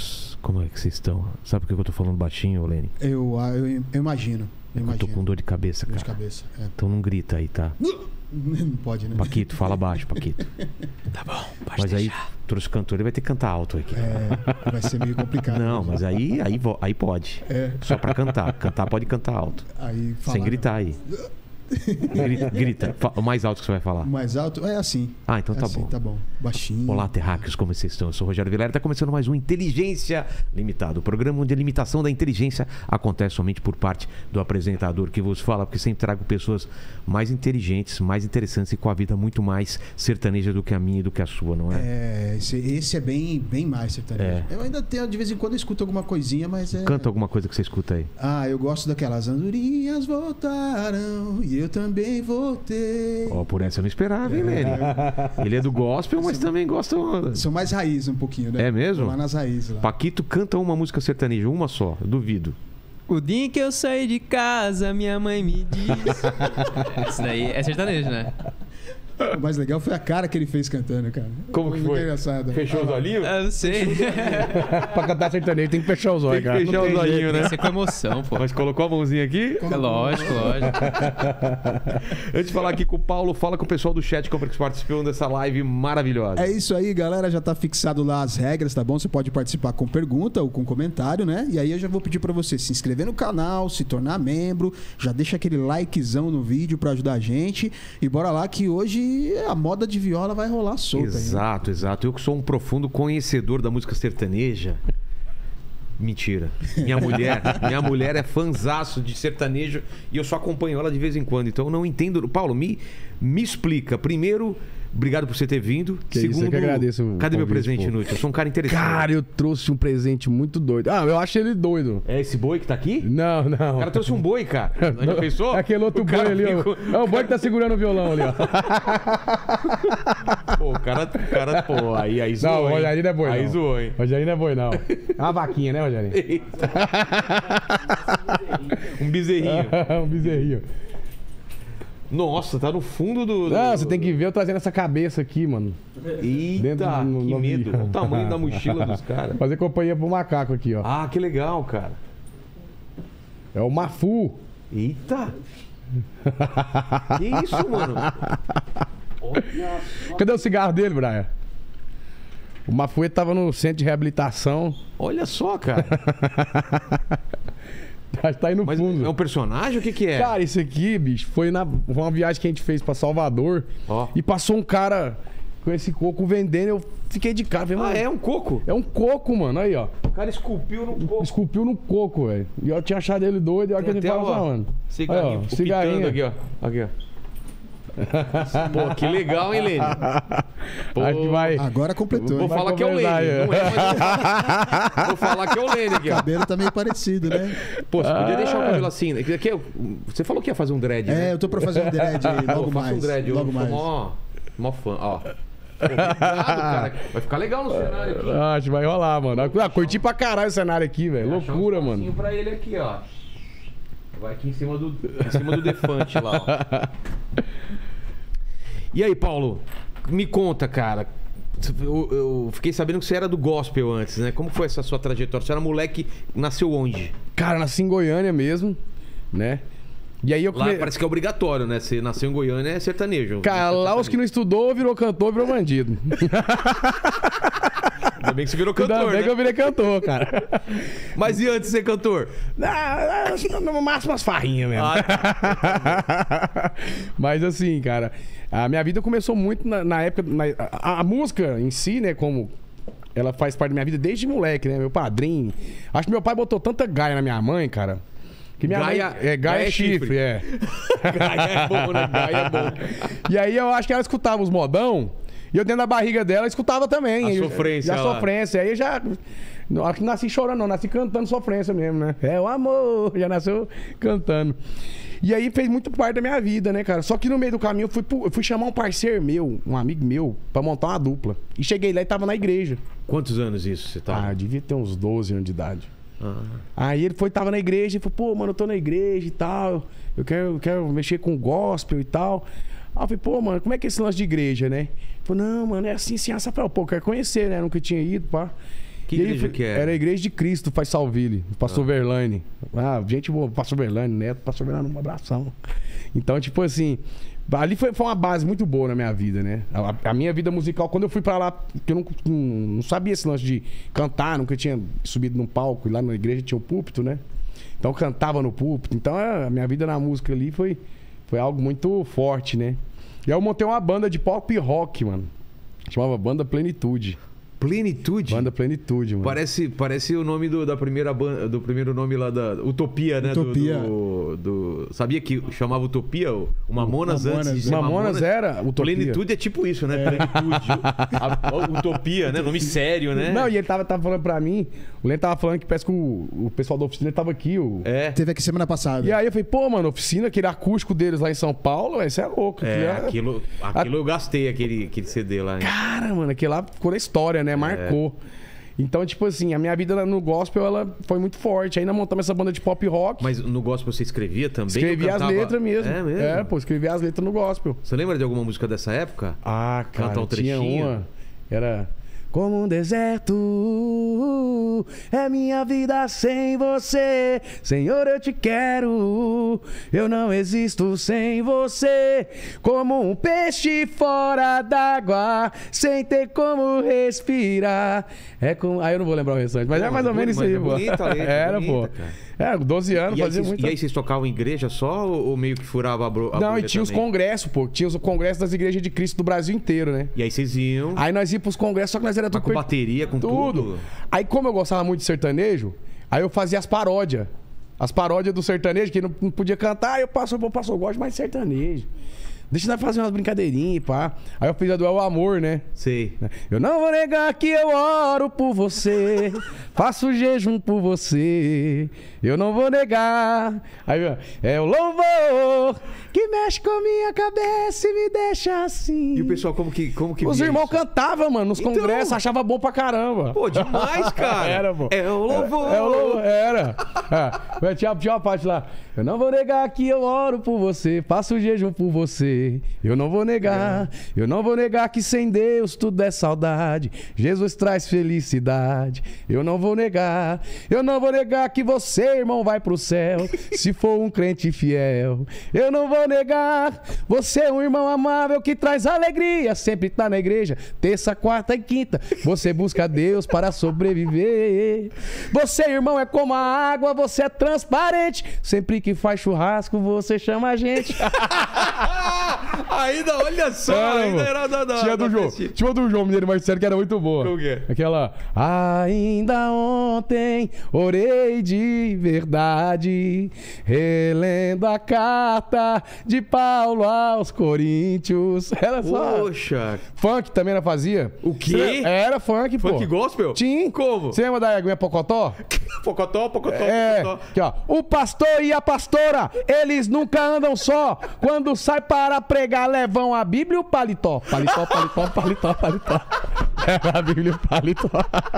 como é que vocês estão? Sabe por que eu tô falando baixinho, Lene? Eu imagino. Eu tô com dor de cabeça, cara. Dor de cabeça, é. Então não grita aí, tá? Não pode, né? Paquito, fala baixo, Paquito. Tá bom, pode Mas deixar. aí, trouxe cantor, ele vai ter que cantar alto aqui. Vai ser meio complicado. Não, mas aí pode. Só pra cantar. Cantar pode cantar alto. Aí sem gritar aí. Grita. O mais alto que você vai falar. O mais alto é assim. Ah, então tá assim, bom. Tá bom. Baixinho. Olá, terráqueos, como vocês estão? Eu sou o Rogério Vilela e está começando mais um Inteligência Limitada. O programa onde a limitação da inteligência acontece somente por parte do apresentador que vos fala, porque sempre trago pessoas mais inteligentes, mais interessantes e com a vida muito mais sertaneja do que a minha e do que a sua, não é? Esse é bem mais sertanejo. Eu ainda tenho, de vez em quando eu escuto alguma coisinha, mas Canta alguma coisa que você escuta aí. Eu gosto daquelas andorinhas voltaram e eu também voltei. Por essa eu não esperava, hein, Lene? Ele é do gospel, mas também gosta... São mais raiz um pouquinho, né? É mesmo? Tô lá nas raízes. Lá. Paquito canta uma música sertaneja, uma só, eu duvido. O dia em que eu saí de casa, minha mãe me disse... Isso daí é sertanejo, né? O mais legal foi a cara que ele fez cantando, cara. Como que foi? Engraçado. Fechou os olhinhos? Eu não sei. Pra cantar sertanejo tem que fechar os olhos, cara. Tem que fechar os olhinhos, né? Tem que ser com emoção, pô. Mas colocou a mãozinha aqui? É lógico. Antes de falar aqui com o Paulo, fala com o pessoal do chat que participou dessa live maravilhosa. É isso aí, galera. Já tá fixado lá as regras, tá bom? Você pode participar com pergunta ou com comentário, né? E aí eu já vou pedir pra você se inscrever no canal, se tornar membro, já deixa aquele likezão no vídeo pra ajudar a gente. E bora lá que hoje a moda de viola vai rolar solta. Exato, exato. Eu que sou um profundo conhecedor da música sertaneja. Mentira. Minha mulher é fanzaço de sertanejo e eu só acompanho ela de vez em quando. Então eu não entendo. Paulo, me explica. Primeiro, obrigado por você ter vindo. Que Segundo, isso, eu que agradeço. Cadê meu presente pô. inútil? Eu sou um cara interessante. Cara, eu trouxe um presente muito doido. Eu acho ele doido. É esse boi que tá aqui? Não. O cara trouxe um boi, cara. Já pensou? Aquele outro boi ali, ó. É o boi que tá segurando o violão ali, ó. Pô, o cara, pô, aí zoou. Não, o Rogerinho não é boi, aí não. Zoou, hein? Rogerinho não é boi, não. É uma vaquinha, né, Rogerinho? Um bezerrinho. Um bezerrinho. Nossa, tá no fundo do... Não, você tem que ver eu trazendo essa cabeça aqui, mano. Eita, que medo. Olha o tamanho da mochila dos caras. Fazer companhia pro macaco aqui, ó. Ah, que legal, cara. É o Mafu. Eita. Que isso, mano? Olha só. Cadê o cigarro dele, Brian? O Mafu tava no centro de reabilitação. Olha só, cara. Tá aí no fundo. É um personagem? O que é? Cara, isso aqui, bicho, foi uma viagem que a gente fez pra Salvador. E passou um cara com esse coco vendendo. Eu fiquei de cara. Falei, é um coco? É um coco, mano. Aí, ó. O cara esculpiu no coco. Esculpiu no coco, velho. E eu tinha achado ele doido. E olha que a gente fala, mano. Cigarrinho. Aí, ó, cigarrinho. Aqui, ó. Aqui, ó. Pô, que legal, hein, Lene? Pô, acho que vai... Agora completou. Vou falar que é o Lene. Não é, mas vou falar que é o Lene aqui, ó. O cabelo tá meio parecido, né? Pô, você podia deixar o cabelo assim. Aqui, você falou que ia fazer um dread, né? Eu tô pra fazer um dread aí, logo mais. Um dread, logo mais. Mó fã, ó. Pô, obrigado, cara. Vai ficar legal no cenário aqui. Acho que vai rolar, mano. Curti pra caralho o cenário aqui, velho. Loucura, mano. Pra ele aqui, ó. Vai aqui em cima do Defante lá, ó. E aí, Paulo, me conta, cara. Eu fiquei sabendo que você era do gospel antes, né? Como foi essa sua trajetória? Você era moleque, nasceu onde? Cara, nasci em Goiânia mesmo, né? E aí Lá parece que é obrigatório, né? Você nasceu em Goiânia, é sertanejo. Cara, lá os que não estudou, virou cantor, virou bandido. Ainda bem que você virou cantor, Ainda bem né? que eu virei cantor, cara. Mas e antes de ser cantor? No máximo umas farrinhas mesmo. Mas assim, cara, a minha vida começou muito na época... A música em si, né, como... Ela faz parte da minha vida desde moleque, né? Meu padrinho... Acho que meu pai botou tanta gaia na minha mãe, cara... Que minha Gaia, mãe, Gaia é chifre, é. Gaia é bom, né? Gaia é bom. E aí eu acho que ela escutava os modão... E eu dentro da barriga dela escutava também. A sofrência. A sofrência. Aí eu já... Acho que não nasci chorando, não. Nasci cantando sofrência mesmo, né? É o amor. Já nasceu cantando. E aí fez muito parte da minha vida, né, cara? Só que no meio do caminho eu fui chamar um parceiro meu, um amigo meu, pra montar uma dupla. E cheguei lá e tava na igreja. Quantos anos isso você tava? Devia ter uns 12 anos de idade. Aí ele tava na igreja e falou, pô, mano, eu tô na igreja e tal. Eu quero mexer com gospel e tal. Aí eu falei, pô, mano, como é que é esse lance de igreja, né? Ele falou, não, mano, é assim, assim, essa. Pô, eu quero conhecer, né? Nunca tinha ido, pá. Que E aí, igreja que era? Era a Igreja de Cristo, faz Salville, Pastor Verlaine. Ah, gente boa, Pastor Verlaine, neto, Pastor Verlaine, um abração. Então, tipo assim, ali foi uma base muito boa na minha vida, né? A minha vida musical, quando eu fui pra lá, porque eu não sabia esse lance de cantar, nunca tinha subido num palco, e lá na igreja tinha o púlpito, né? Então eu cantava no púlpito. Então a minha vida na música ali foi algo muito forte, né? E aí eu montei uma banda de pop rock, mano. Chamava Banda Plenitude. Plenitude? Banda Plenitude, mano. Parece o nome da primeira banda, do primeiro nome lá da Utopia, né? Utopia. Sabia que chamava Utopia? O Mamonas antes de ser Mamonas era Utopia. Plenitude é tipo isso, né? Plenitude. Utopia, né? Nome sério, né? Não, e ele tava falando pra mim, o Leno tava falando que parece que o pessoal da oficina tava aqui. Teve aqui semana passada. E aí eu falei, pô, mano, oficina, aquele acústico deles lá em São Paulo, isso é louco. Aquilo eu gastei, aquele CD lá. Hein? Cara, mano, aquilo lá ficou na história, né? Marcou. Então, tipo assim, a minha vida no gospel, ela foi muito forte. Ainda montamos essa banda de pop rock. Mas no gospel você escrevia também? Escrevia as letras mesmo. É mesmo? É, pô, escrevia as letras no gospel. Você lembra de alguma música dessa época? Ah, cara, Canta um tinha trechinho. uma. Era... Como um deserto é minha vida sem você. Senhor, eu te quero. Eu não existo sem você. Como um peixe fora d'água, sem ter como respirar. Aí eu não vou lembrar o restante, mas é mais ou menos isso aí, pô. Bonita a letra, Era, bonita, pô. cara. 12 anos, fazia muito. E aí vocês tocavam em igreja só ou meio que furava a bolha? Não, e tinha os congressos, pô. Tinha os congressos das igrejas de Cristo do Brasil inteiro, né? E aí vocês iam. Aí nós íamos pros congressos, só que nós era tudo Com bateria, com tudo. Aí, como eu gostava muito de sertanejo, aí eu fazia as paródias. As paródias do sertanejo, que não podia cantar, aí eu gosto mais de sertanejo. Deixa nós fazer umas brincadeirinhas, pá. Aí eu fiz a do El Amor, né? Sei. Eu não vou negar que eu oro por você, faço jejum por você, eu não vou negar. Aí, é o louvor que mexe com minha cabeça e me deixa assim. E o pessoal como que Os via irmãos isso? cantavam, mano, nos congressos, achava bom pra caramba. Pô, demais, cara. Era, pô. É o louvor. É o louvor, era. Tinha uma parte lá. Eu não vou negar que eu oro por você, faço jejum por você. Eu não vou negar, eu não vou negar que sem Deus tudo é saudade. Jesus traz felicidade. Eu não vou negar que você, irmão, vai pro céu, se for um crente fiel. Eu não vou negar, você é um irmão amável que traz alegria, sempre tá na igreja, terça, quarta e quinta. Você busca Deus para sobreviver. Você, irmão, é como a água, você é transparente. Sempre que faz churrasco, você chama a gente. Ainda, olha só, ainda era da Tinha do João. festinha. Tinha uma do João Mineiro Marcelo que era muito boa. Como que é? Aquela. Ainda ontem orei de verdade, relendo a carta de Paulo aos Coríntios. Era só. Poxa. Funk também ela fazia. O quê? Era funk, pô. Funk gospel? Tinha. Como? Você lembra da Aguinha Pocotó? Pocotó. É, aqui, ó. O pastor e a pastora, eles nunca andam só. Quando sai para pregar, levam a Bíblia e o paletó. Paletó. Leva a Bíblia e o paletó.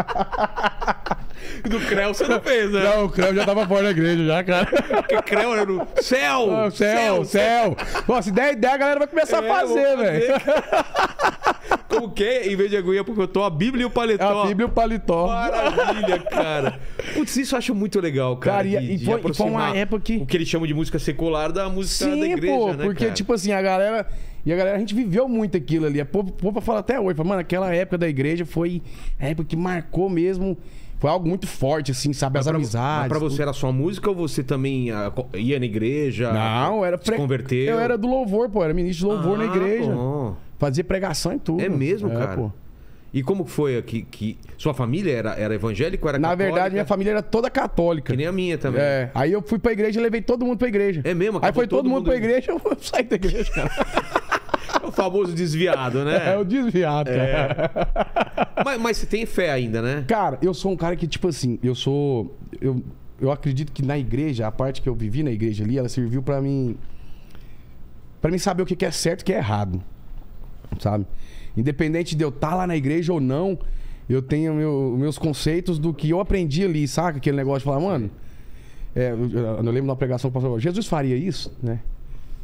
Do Creu você não fez, né? Não, o Creu já tava fora da igreja, já, cara. Porque Creu era no céu! Ah, céu. Pô, se der ideia, a galera vai começar a fazer, velho. Como que é? Em vez de aguinha, porque eu tô a Bíblia e o paletó. A Bíblia e o paletó. Maravilha, cara. Putz, isso eu acho muito legal, cara. Cara, e foi uma época que... O que eles chamam de música secular da música da igreja, pô, né, porque, cara? tipo assim, a galera, a gente viveu muito aquilo ali. A povo fala até hoje, fala, mano, aquela época da igreja foi a época que marcou mesmo. Foi algo muito forte, assim, sabe? As amizades. Mas pra você era só música ou você também ia na igreja? Não, era... Se converteu? Eu era do louvor, pô. Era ministro de louvor na igreja. Bom. Fazia pregação e tudo. É mesmo, cara? Pô. E como que foi que sua família era evangélica ou era Na católica? verdade, minha família era toda católica. Que nem a minha também. É. Aí eu fui pra igreja e levei todo mundo pra igreja. É mesmo? Aí Acabou foi todo mundo pra indo. igreja, eu saí da igreja, cara. O famoso desviado, né? É o desviado, cara. Mas você tem fé ainda, né? Cara, eu sou um cara que, tipo assim, eu acredito que na igreja, a parte que eu vivi na igreja ali, ela serviu pra mim saber o que é certo e o que é errado, sabe? Independente de eu estar lá na igreja ou não, eu tenho meus conceitos do que eu aprendi ali, saca? Aquele negócio de falar, mano, eu lembro de uma pregação que o pastor falou, Jesus faria isso, né?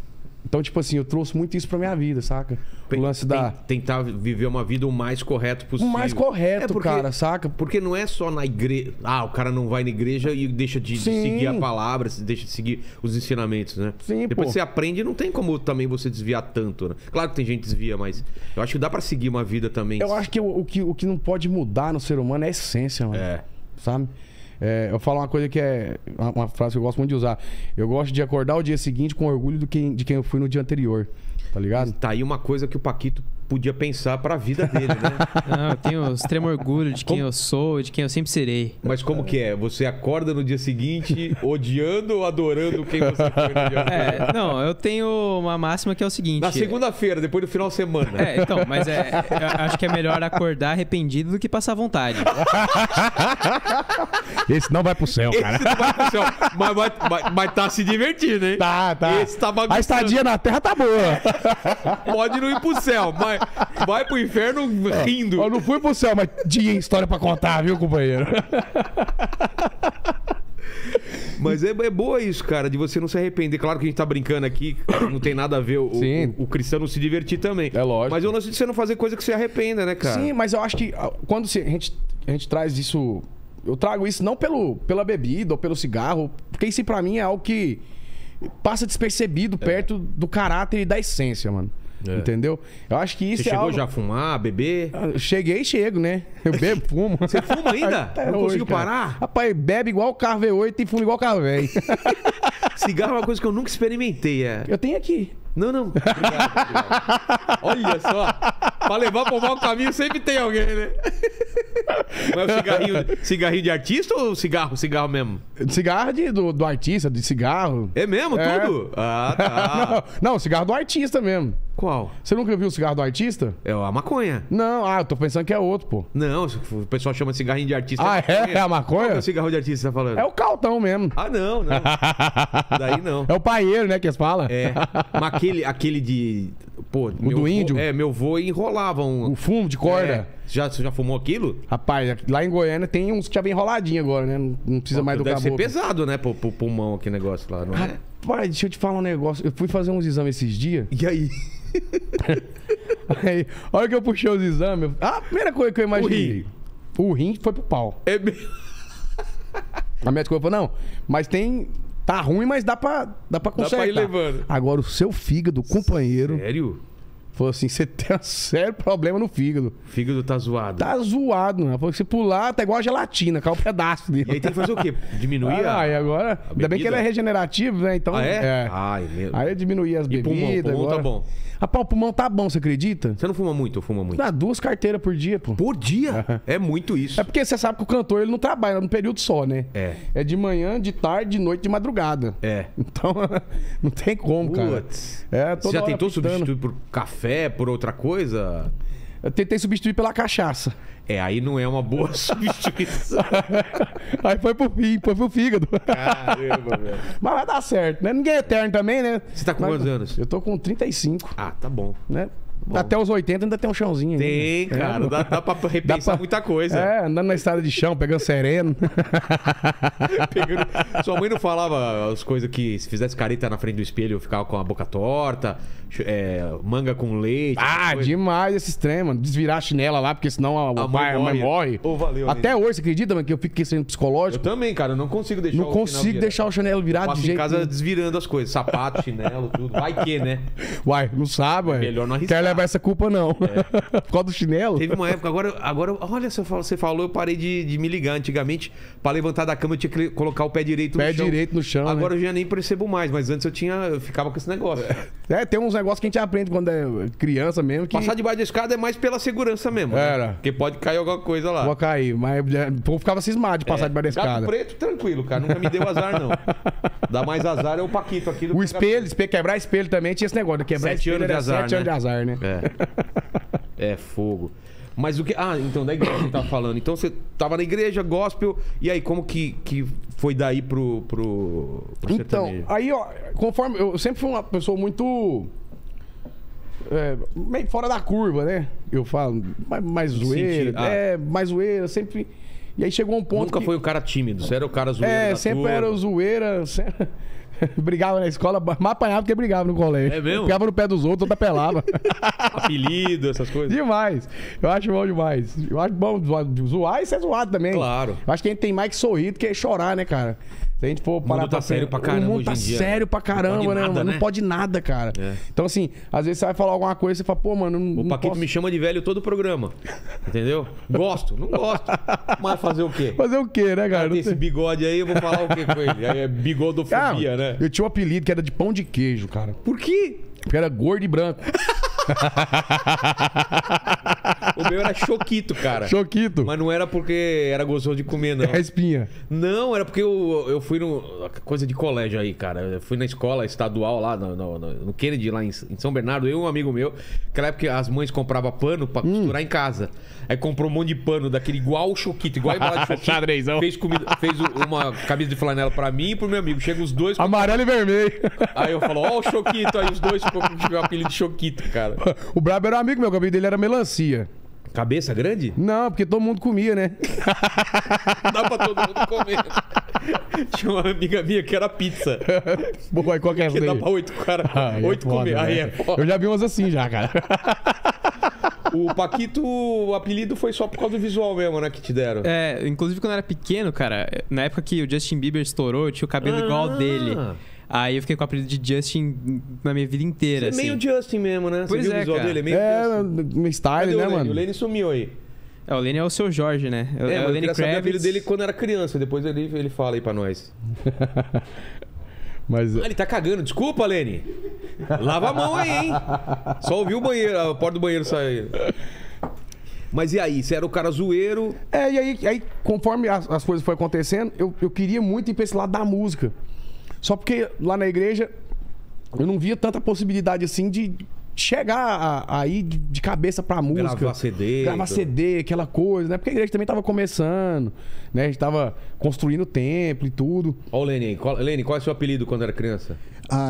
Então, tipo assim, eu trouxe muito isso pra minha vida, saca? O lance da... Tentar viver uma vida o mais correto possível. O mais correto, porque, cara, saca? Porque não é só na igreja... Ah, o cara não vai na igreja e deixa de seguir a palavra, deixa de seguir os ensinamentos, né? Sim, Depois pô. você aprende, não tem como também você desviar tanto, né? Claro que tem gente que desvia, mas eu acho que dá pra seguir uma vida também. Eu acho que o que não pode mudar no ser humano é a essência, mano. É. Sabe? Eu falo uma coisa que é uma frase que eu gosto muito de usar. Eu gosto de acordar o dia seguinte com orgulho de quem eu fui no dia anterior. Tá ligado? Tá aí uma coisa que o Paquito podia pensar pra vida dele, né? Não, eu tenho extremo orgulho de quem eu sou e de quem eu sempre serei. Mas como que é? Você acorda no dia seguinte odiando ou adorando quem você foi no dia anterior? Não, eu tenho uma máxima que é o seguinte... Na segunda-feira, depois do final de semana. Então, mas eu acho que é melhor acordar arrependido do que passar vontade. Esse não vai pro céu, cara. Esse não vai pro céu, mas tá se divertindo, hein? Tá. Esse tá bagunçando. A estadia na Terra tá boa. Pode não ir pro céu, mas vai pro inferno rindo. Eu não fui pro céu, mas tinha história pra contar, viu, companheiro? Mas é boa isso, cara, de você não se arrepender. Claro que a gente tá brincando aqui, não tem nada a ver o cristão se divertir também. É lógico. Mas eu não sei de você não fazer coisa que você arrependa, né, cara? Sim, mas eu acho que quando a gente traz isso... Eu trago isso não pela bebida ou pelo cigarro, porque isso pra mim é algo que passa despercebido perto do caráter e da essência, mano. Entendeu? Eu acho que isso Você chegou já a fumar, beber? Chego, né? Eu bebo, fumo. Você fuma ainda? Até não hoje, conseguiu cara. parar? Rapaz, bebe igual o carro V8 e fuma igual o carro velho. Cigarro é uma coisa que eu nunca experimentei. Eu tenho aqui. Não. Obrigado. Olha só. Pra levar pro mau caminho sempre tem alguém, né? Mas é cigarrinho de artista ou cigarro mesmo? Cigarro do artista, de cigarro. É mesmo? É. Tudo? Ah, tá. Não, cigarro do artista mesmo. Qual? Você nunca viu o cigarro do artista? É a maconha. Não, eu tô pensando que é outro, pô. Não, o pessoal chama de cigarrinho de artista. É a maconha? Qual que é o cigarro de artista que você tá falando? É o cautão mesmo. Ah, não. Daí não. É o paieiro, né, que eles falam? É. Mas aquele de... Pô, do índio? Meu vô enrolava um... O fumo de corda. Você já fumou aquilo? Rapaz, lá em Goiânia tem uns que já vem enroladinho agora, né? Não precisa mais do Deve ser caboclo. pesado, né? Pro pulmão aquele negócio lá, não é? Rapaz, deixa eu te falar um negócio. Eu fui fazer uns exames esses dias. E aí? Aí, a hora que eu puxei os exames, a primeira coisa que eu imaginei... O rim foi pro pau. É mesmo? A médica falou, não, mas tem... Tá ruim, mas dá pra consertar. Dá pra ir levando. Agora, o seu fígado, companheiro... Sério? Falou assim, você tem um sério problema no fígado. O fígado tá zoado. Tá zoado, né? Falou que se pular, tá igual a gelatina, cai um pedaço dele. E aí tem que fazer o quê? Diminuir e agora... Ainda bem que ele é regenerativo, né? Então... Ah, é? Ai, mesmo. Aí eu diminuí as bebidas. Pulmão agora... tá bom. Rapaz, o pulmão tá bom, você acredita? Você não fuma muito? Eu fumo muito. Dá 2 carteiras por dia, pô. Por dia? É muito isso. É porque você sabe que o cantor ele não trabalha num período só, né? É de manhã, de tarde, de noite, de madrugada. É. Então, não tem como, cara. Putz. Toda Você já hora tentou pitando. substituir por café, por outra coisa? Eu tentei substituir pela cachaça. Aí não é uma boa substituição. Aí foi pro fígado. Caramba, velho. Mas vai dar certo, né? Ninguém é eterno também, né? Você tá com quantos anos? Eu tô com 35, Ah, tá bom. né? Bom. Até os 80 ainda tem um chãozinho. ainda. Tem, cara. Dá pra repensar muita coisa. Andando na estrada de chão, pegando sereno. Sua mãe não falava as coisas que se fizesse careta na frente do espelho eu ficava com a boca torta, manga com leite. Demais esse trem, mano. Desvirar a chinela lá, porque senão a mãe morre. Ô, valeu, Até hoje, você acredita, mano, que eu fiquei sendo Eu psicológico? também, cara. Eu não consigo deixar Não consigo deixar o chinelo virado Passo de em jeito casa nenhum. desvirando as coisas. Sapato, chinelo, tudo. Vai que, né? Uai, não sabe, ué. melhor não arriscar. Quer levar essa culpa, não. Por causa do chinelo? Teve uma época, agora olha, você falou, eu parei de me ligar. Antigamente, pra levantar da cama, eu tinha que colocar o pé direito no chão. Pé direito no chão, Agora né? eu já nem percebo mais, mas antes eu ficava com esse negócio. Tem uns negócios que a gente aprende quando é criança mesmo. Que Passar debaixo da escada é mais pela segurança mesmo. né? Era. Porque pode cair alguma coisa lá. vou cair. Mas o povo ficava cismado de passar debaixo da Gato escada. preto, tranquilo, cara. Nunca me deu azar, não. Dá mais azar é o Paquito aqui do O espelho, quebrar espelho também tinha esse negócio. De quebrar 7 espelho anos de era azar, 7 anos de azar, né? É fogo. Mas o que. Ah, então da igreja que você tava falando. Então você tava na igreja, gospel, e aí como que foi daí pro Então, sertanejo? aí, ó, conforme. Eu sempre fui uma pessoa muito. Meio fora da curva, né? Eu falo, mais zoeira. Mais zoeira, sempre. E aí chegou um ponto. Nunca que... foi o cara tímido, você era o cara zoeiro. da sempre turma. era o zoeira. Brigava na escola, mais apanhava do que brigava no colégio. É mesmo? Pegava no pé dos outros, outra pelava. Apelido, essas coisas. Demais. Eu acho bom demais. Eu acho bom zoar e ser zoado também. Claro. Eu acho que a gente tem mais que sorrir do que chorar, né, cara? Se a gente for parar mundo tá sério pra caramba O mundo hoje tá em dia, sério né? pra caramba, Não pode né, nada, mano? né? Não pode nada, cara. É. Então, assim, às vezes você vai falar alguma coisa e você fala, pô, mano, não O Paquito posso... me chama de velho todo o programa. Entendeu? Gosto, não gosto. Mas fazer o quê? Fazer o quê, né, cara? Tem esse bigode aí, eu vou falar o quê com ele? Aí é bigodofobia, né? Eu tinha um apelido que era de pão de queijo, cara. Por quê? Porque era gordo e branco. O meu era choquito, cara. Choquito. Mas não era porque era gostoso de comer, não. É a espinha. Não, era porque eu fui no... Coisa de colégio aí, cara. Eu fui na escola estadual lá, no Kennedy, lá em São Bernardo. Eu e um amigo meu. Naquela época as mães compravam pano pra costurar em casa. Aí comprou um monte de pano daquele igual o choquito, igual a embalagem de choquito. Xadrezão. Fez uma camisa de flanela pra mim e pro meu amigo. Chega os dois... Amarelo e vermelho. Aí eu falo, ó o choquito. Aí os dois ficou com o apelido de choquito, cara. O Brabo era um amigo meu, o apelido dele era melancia. Cabeça grande? Não, porque todo mundo comia, né? Dá pra todo mundo comer. Tinha uma amiga minha que era pizza. Pô, aí qual que é essa Que daí? dá pra 8 caras. Aí é 8 foda, comer. né? Aí é foda. Eu já vi umas assim já, cara. O Paquito, o apelido foi só por causa do visual mesmo, né? Que te deram. É, inclusive quando eu era pequeno, cara, na época que o Justin Bieber estourou, eu tinha o cabelo igual ao dele. Aí eu fiquei com o apelido de Justin na minha vida inteira, Você é assim. meio Justin mesmo, né? Pois Você viu é, o visual cara. dele? É meio É, Justin. meu style, Cadê né, o Lenny? mano? O Lenny sumiu aí. É, o Lenny é o seu Jorge, né? É, o mas eu Lenny queria saber o apelido Kravitz. dele quando era criança. Depois ele fala aí pra nós. Mas Ah, ele tá cagando. Desculpa, Lenny. Lava a mão aí, hein? Só ouviu o banheiro, a porta do banheiro sair. Mas e aí? Você era o cara zoeiro? é, e aí conforme as coisas foram acontecendo, eu queria muito ir pra esse lado da música. Só porque lá na igreja eu não via tanta possibilidade assim de chegar aí de cabeça pra música. Gravar CD. Gravar CD, aquela coisa, né? Porque a igreja também tava começando, né? A gente tava construindo o templo e tudo. Ó o Lenny aí. Lenny, qual é o seu apelido quando era criança? Ah,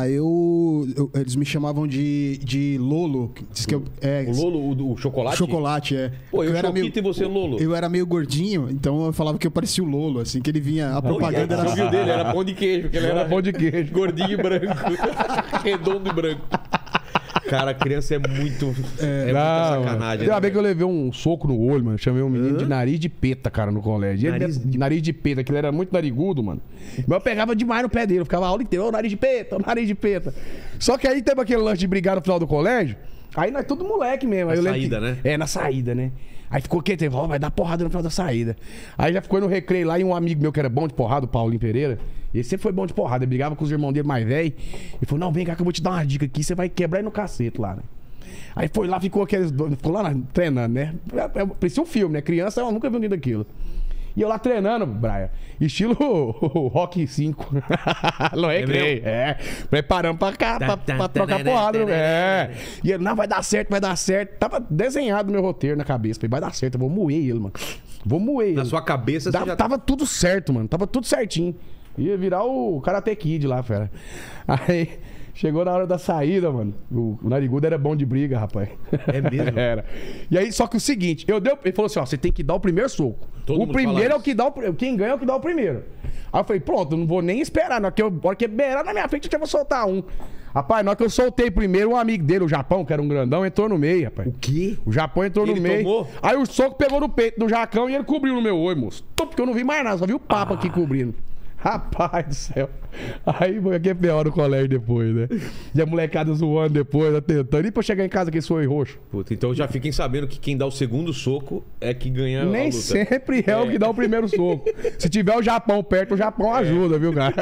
eles me chamavam de Lolo. Diz que O Lolo, o chocolate? Chocolate, é. Pô, eu era Choquito e você Lolo. Eu era meio gordinho, então eu falava que eu parecia o Lolo, assim, que ele vinha. A propaganda Você era ouviu dele? Era pão de queijo, que ele era Pão de queijo. gordinho e branco. Redondo e branco. Cara, a criança é muito. É muita sacanagem. Tem uma né, vez que eu levei um soco no olho, mano. Chamei um menino de nariz de peta, cara, no colégio. Nariz de peta, que ele era muito narigudo, mano. Mas eu pegava demais no pé dele. Eu ficava a aula inteira, ô, nariz de peta, ô, nariz de peta. Só que aí teve aquele lance de brigar no final do colégio. Aí nós tudo moleque mesmo. Aí Na eu lembro saída, que... né? É, na saída, né? Aí ficou quieto, ele falou, vai dar porrada no final da saída. Aí já ficou no recreio lá e um amigo meu que era bom de porrada, o Paulinho Pereira. Ele sempre foi bom de porrada, ele brigava com os irmãos dele mais velho. Ele falou, não, vem cá que eu vou te dar uma dica aqui, você vai quebrar aí no cacete lá, né? Aí foi lá, ficou lá treinando, né? Parecia um filme, né? Criança, eu nunca vi um daquilo. E eu lá treinando, Brian. Estilo Rock 5. Não é, creio. É. Preparando pra cá, pra trocar porrada. É. E ele, não, vai dar certo, vai dar certo. Tava desenhado meu roteiro na cabeça. Falei, vai dar certo, eu vou moer ele, mano. Vou moer ele. Na sua cabeça você já... Tava tudo certo, mano. Tava tudo certinho. Ia virar o Karate Kid lá, fera. Aí... Chegou na hora da saída, mano. O narigudo era bom de briga, rapaz. É mesmo? Era. E aí, só que o seguinte, ele falou assim, ó, você tem que dar o primeiro soco. Todo O mundo primeiro fala é o que dá o... Quem ganha é o que dá o primeiro. Aí eu falei, pronto, eu não vou nem esperar. Na hora que beirar na minha frente, eu já vou soltar um. Rapaz, na hora que eu soltei primeiro, um amigo dele, o Japão, que era um grandão, entrou no meio, rapaz. O quê? O Japão entrou E no ele meio. tomou? Aí o soco pegou no peito do Jacão e ele cobriu no meu olho, moço. Porque eu não vi mais nada, só vi o papo aqui cobrindo. Rapaz do céu. Aí foi aqui é pior no colégio depois, né? E a molecada zoando depois, tentando. E pra chegar em casa que sou roxo? Puta, então já fiquem sabendo que quem dá o segundo soco é que ganha a Nem luta. sempre é o que dá o primeiro soco. Se tiver o Japão perto, o Japão ajuda, viu, cara?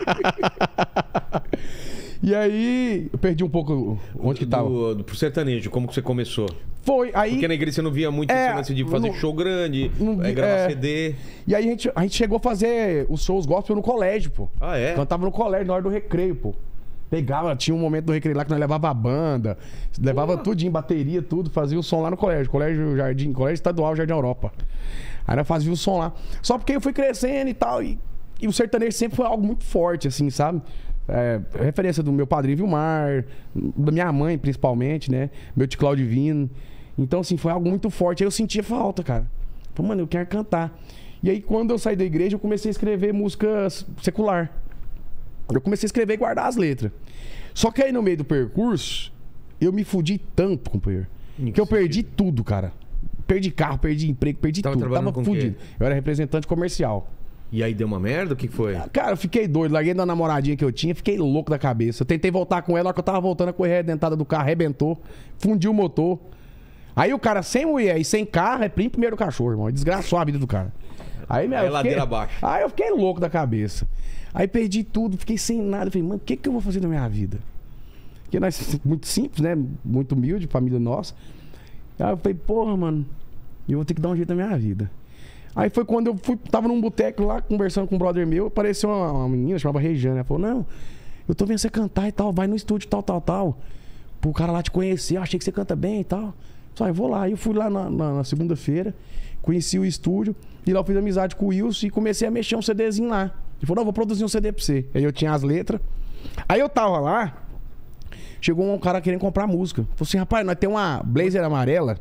E aí, eu perdi um pouco onde que tava. Pro sertanejo, como que você começou? Foi, aí... Porque na igreja você não via muito É, esse lance de fazer não- show grande, não vi- gravar é. CD. E aí a gente chegou a fazer os shows gospel no colégio, pô. Ah, é? Cantava no colégio, na hora do recreio, pô. Pegava, tinha um momento do recreio lá que nós levava a banda, levava tudinho, bateria, tudo, fazia o som lá no colégio. Colégio Jardim, Colégio Estadual Jardim Europa. Aí nós fazia o som lá. Só porque eu fui crescendo e tal, e o sertanejo sempre foi algo muito forte, assim, sabe? É, referência do meu padrinho Vilmar, da minha mãe, principalmente, né? Meu tio Claudio Divino. Então, assim, foi algo muito forte. Aí eu sentia falta, cara. Falei, mano, eu quero cantar. E aí, quando eu saí da igreja, eu comecei a escrever música secular. eu comecei a escrever e guardar as letras. Só que aí no meio do percurso, eu me fudi tanto, companheiro, que eu perdi tudo, cara. Perdi carro, perdi emprego, perdi tudo. Tava fudido. Eu era representante comercial. E aí deu uma merda? O que foi? Cara, eu fiquei doido. Larguei da namoradinha que eu tinha, fiquei louco da cabeça. Eu tentei voltar com ela, na hora que eu tava voltando, a correia dentada do carro arrebentou, fundiu o motor. Aí o cara sem mulher e sem carro é primeiro cachorro, irmão. Desgraçou a vida do cara. Aí ladeira abaixo. Aí eu fiquei louco da cabeça. Aí perdi tudo, fiquei sem nada. Falei, mano, o que eu vou fazer na minha vida? Porque nós, muito simples, né? Muito humilde, família nossa. Aí eu falei, porra, mano, eu vou ter que dar um jeito na minha vida. Aí foi quando eu tava num boteco lá, conversando com um brother meu, apareceu uma menina, chamava Rejane. Ela falou, não, eu tô vendo você cantar e tal, vai no estúdio tal. Pro cara lá te conhecer, eu achei que você canta bem e tal. Só, eu vou lá. Aí eu fui lá na segunda-feira, conheci o estúdio, e lá eu fiz amizade com o Wilson e comecei a mexer um CDzinho lá. Ele falou, não, vou produzir um CD pra você. Aí eu tinha as letras. Aí eu tava lá, chegou um cara querendo comprar música. Falei assim, rapaz, nós temos uma Blazer amarela.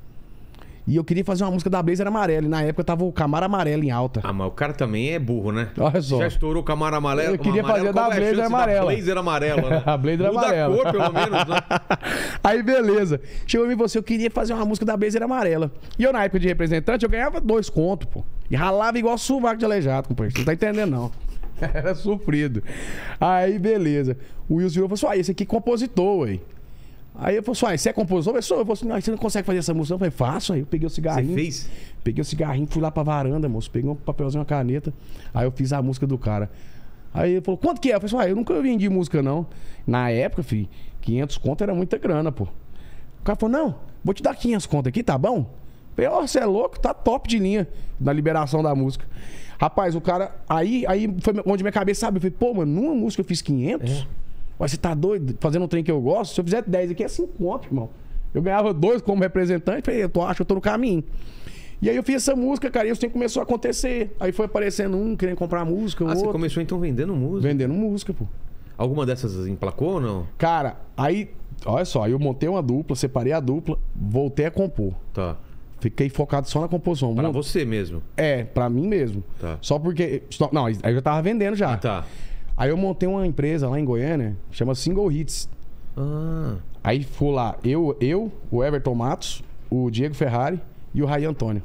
E eu queria fazer uma música da Blazer amarela. E na época tava o Camaro amarelo em alta. Ah, mas o cara também é burro, né? Olha só. Já estourou o Camaro amarelo. Eu queria fazer da Blazer amarela. Blazer amarela, né? A Blazer amarela. Muda a cor, pelo menos, né? Aí, beleza. Chegou em você, eu queria fazer uma música da Blazer amarela. E eu, na época de representante, eu ganhava 2 contos, pô. E ralava igual sovaco de aleijado, companheiro. Você não tá entendendo, não. Era sofrido. Aí, beleza. O Wilson virou e falou assim, esse aqui é compositor, ué. Aí eu falei assim, você é compositor? Eu falei assim, não, você não consegue fazer essa música? Eu falei, faço. Aí eu peguei o cigarrinho. Você fez? Peguei o cigarrinho, fui lá pra varanda, moço. Peguei um papelzinho, uma caneta. Aí eu fiz a música do cara. Aí ele falou, quanto que é? Eu falei assim, eu nunca vendi música, não. Na época, filho, 500 conto era muita grana, pô. O cara falou, não, vou te dar 500 conto aqui, tá bom? Eu falei, você é louco? Tá top de linha na liberação da música. Rapaz, o cara... Aí foi onde minha cabeça sabe. Eu falei, pô, mano, numa música eu fiz 500? Mas você tá doido? Fazendo um trem que eu gosto? Se eu fizer 10 aqui é 5 conto, irmão. Eu ganhava 2 como representante. Falei, acho que eu tô no caminho. E aí eu fiz essa música, cara, e isso começou a acontecer. Aí foi aparecendo um querendo comprar música, outro. Você começou então vendendo música? Vendendo música, pô. Alguma dessas emplacou ou não? Cara, aí... Olha só, aí eu montei uma dupla, separei a dupla, voltei a compor. Tá. Fiquei focado só na composição. Pra você mesmo? É, pra mim mesmo. Tá. Só porque... Não, aí eu já tava vendendo já. Ah, tá. Aí eu montei uma empresa lá em Goiânia, chama Single Hits. Ah. Aí fui lá, eu, o Everton Matos, o Diego Ferrari e o Ray Antônio.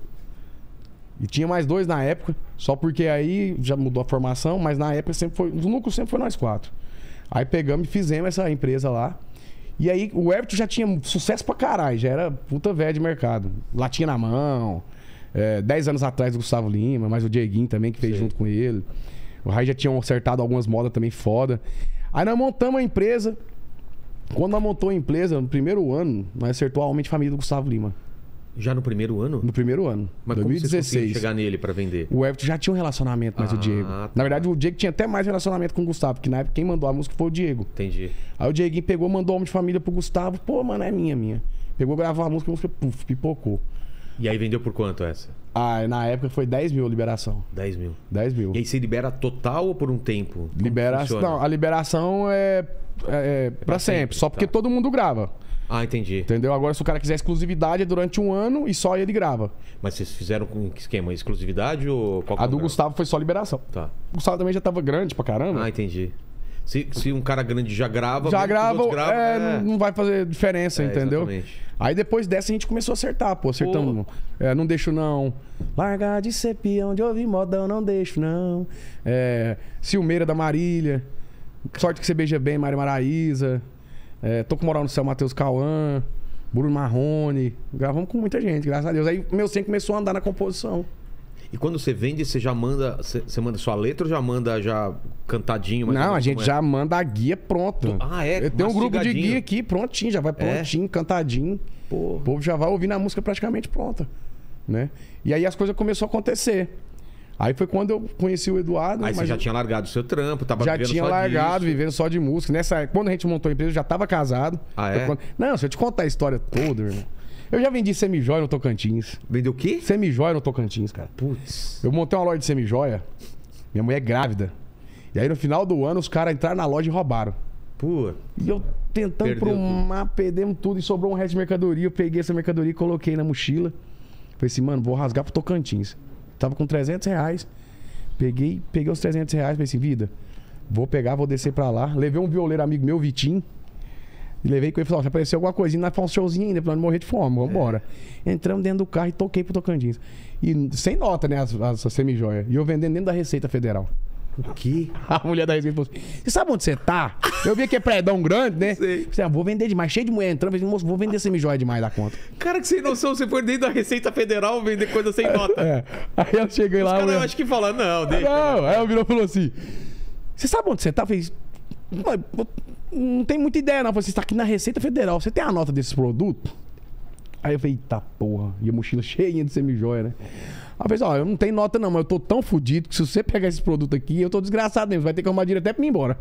E tinha mais 2 na época, só porque aí já mudou a formação, mas na época sempre foi... O núcleo sempre foi nós 4. Aí pegamos e fizemos essa empresa lá. E aí o Everton já tinha sucesso pra caralho, já era puta velho de mercado. Latinha na mão, 10 anos atrás do Gustavo Lima, mas o Dieguinho também que fez junto com ele. O Rai já tinha acertado algumas modas também foda. Aí nós montamos a empresa. Quando nós montou a empresa, no primeiro ano, nós acertou a Homem de Família do Gustavo Lima. Já no primeiro ano? No primeiro ano. Mas 2016. Como você chegar nele pra vender? O Everton já tinha um relacionamento, mas o Diego. Tá. Na verdade, o Diego tinha até mais relacionamento com o Gustavo, porque na época quem mandou a música foi o Diego. Entendi. Aí o Dieguinho pegou, mandou Homem de Família pro Gustavo. Pô, mano, é minha. Pegou, gravou a música puf, pipocou. E aí vendeu por quanto essa? Ah, na época foi 10 mil a liberação. 10 mil. 10 mil. E aí você libera total ou por um tempo? Liberação. Não, a liberação é pra sempre. Só porque todo mundo grava. Ah, entendi. Entendeu? Agora, se o cara quiser exclusividade, é durante um ano e só ele grava. Mas vocês fizeram com que esquema? Exclusividade ou qual A do Gustavo foi só liberação. Tá. O Gustavo também já tava grande pra caramba. Ah, entendi. Se um cara grande já grava... Já mesmo que os grava, outros gravam, não vai fazer diferença, entendeu? Exatamente. Aí depois dessa a gente começou a acertar, pô. Acertamos. Não deixo não. Largar de ser peão, de ouvir modão, não deixo não. Ciumeira da Marília. Sorte que você beija bem, Maria Maraísa. Tô com moral no céu, Matheus Cauã. Bruno Marrone. Gravamos com muita gente, graças a Deus. Aí o meu trem começou a andar na composição. E quando você vende, você já manda... Você manda sua letra ou já manda já cantadinho? Não, a gente já manda a guia pronta. Ah, é? Eu tenho um grupo de guia aqui, prontinho. Já vai prontinho, cantadinho. Pô. O povo já vai ouvindo a música praticamente pronta, né? E aí as coisas começaram a acontecer. Aí foi quando eu conheci o Eduardo. Aí você já tinha largado o seu trampo, tava já vivendo tinha só largado, disso. vivendo só de música. Quando a gente montou a empresa, eu já tava casado. Ah, é? Não, se eu te contar a história toda, irmão. Eu já vendi semijóia no Tocantins. Vendeu o quê? Semijóia no Tocantins, cara. Putz. Eu montei uma loja de semijóia. Minha mulher é grávida. E aí no final do ano, os caras entraram na loja e roubaram. Pô. E eu tentando prumar, perdemos tudo e sobrou um resto de mercadoria. Eu peguei essa mercadoria e coloquei na mochila. Falei assim, mano, vou rasgar pro Tocantins. Tava com R$300. Peguei os R$300. Falei assim, vida, vou pegar, vou descer pra lá. Levei um violeiro amigo meu, Vitinho. E levei com ele e falou, já apareceu alguma coisinha, nós fomos um showzinho ainda, pra não morrer de fome, vambora. Entramos dentro do carro e toquei pro Tocantins. E sem nota, né, as semijoias. E eu vendendo dentro da Receita Federal. O quê? A mulher da Receita falou assim, você sabe onde você tá? Eu vi que é prédão grande, né? Sei. Falei, vou vender demais, cheio de mulher entrando. Falei, moço, vou vender semijoia demais da conta. Cara, que sem noção, você foi dentro da Receita Federal vender coisa sem nota. É. Aí eu cheguei lá... Os caras eu eu acho que falam, não, deixa. Não, aí ela virou e falou assim, você sabe onde você tá? Eu falei, não tem muita ideia não. Eu falei, você tá aqui na Receita Federal, você tem a nota desses produtos? Aí eu falei, eita porra, e a mochila cheinha de semijoia, né? Aí eu falei, ó, eu não tenho nota não, mas eu tô tão fudido que se você pegar esse produto aqui, eu tô desgraçado mesmo, vai ter que arrumar dinheiro até pra mim ir embora.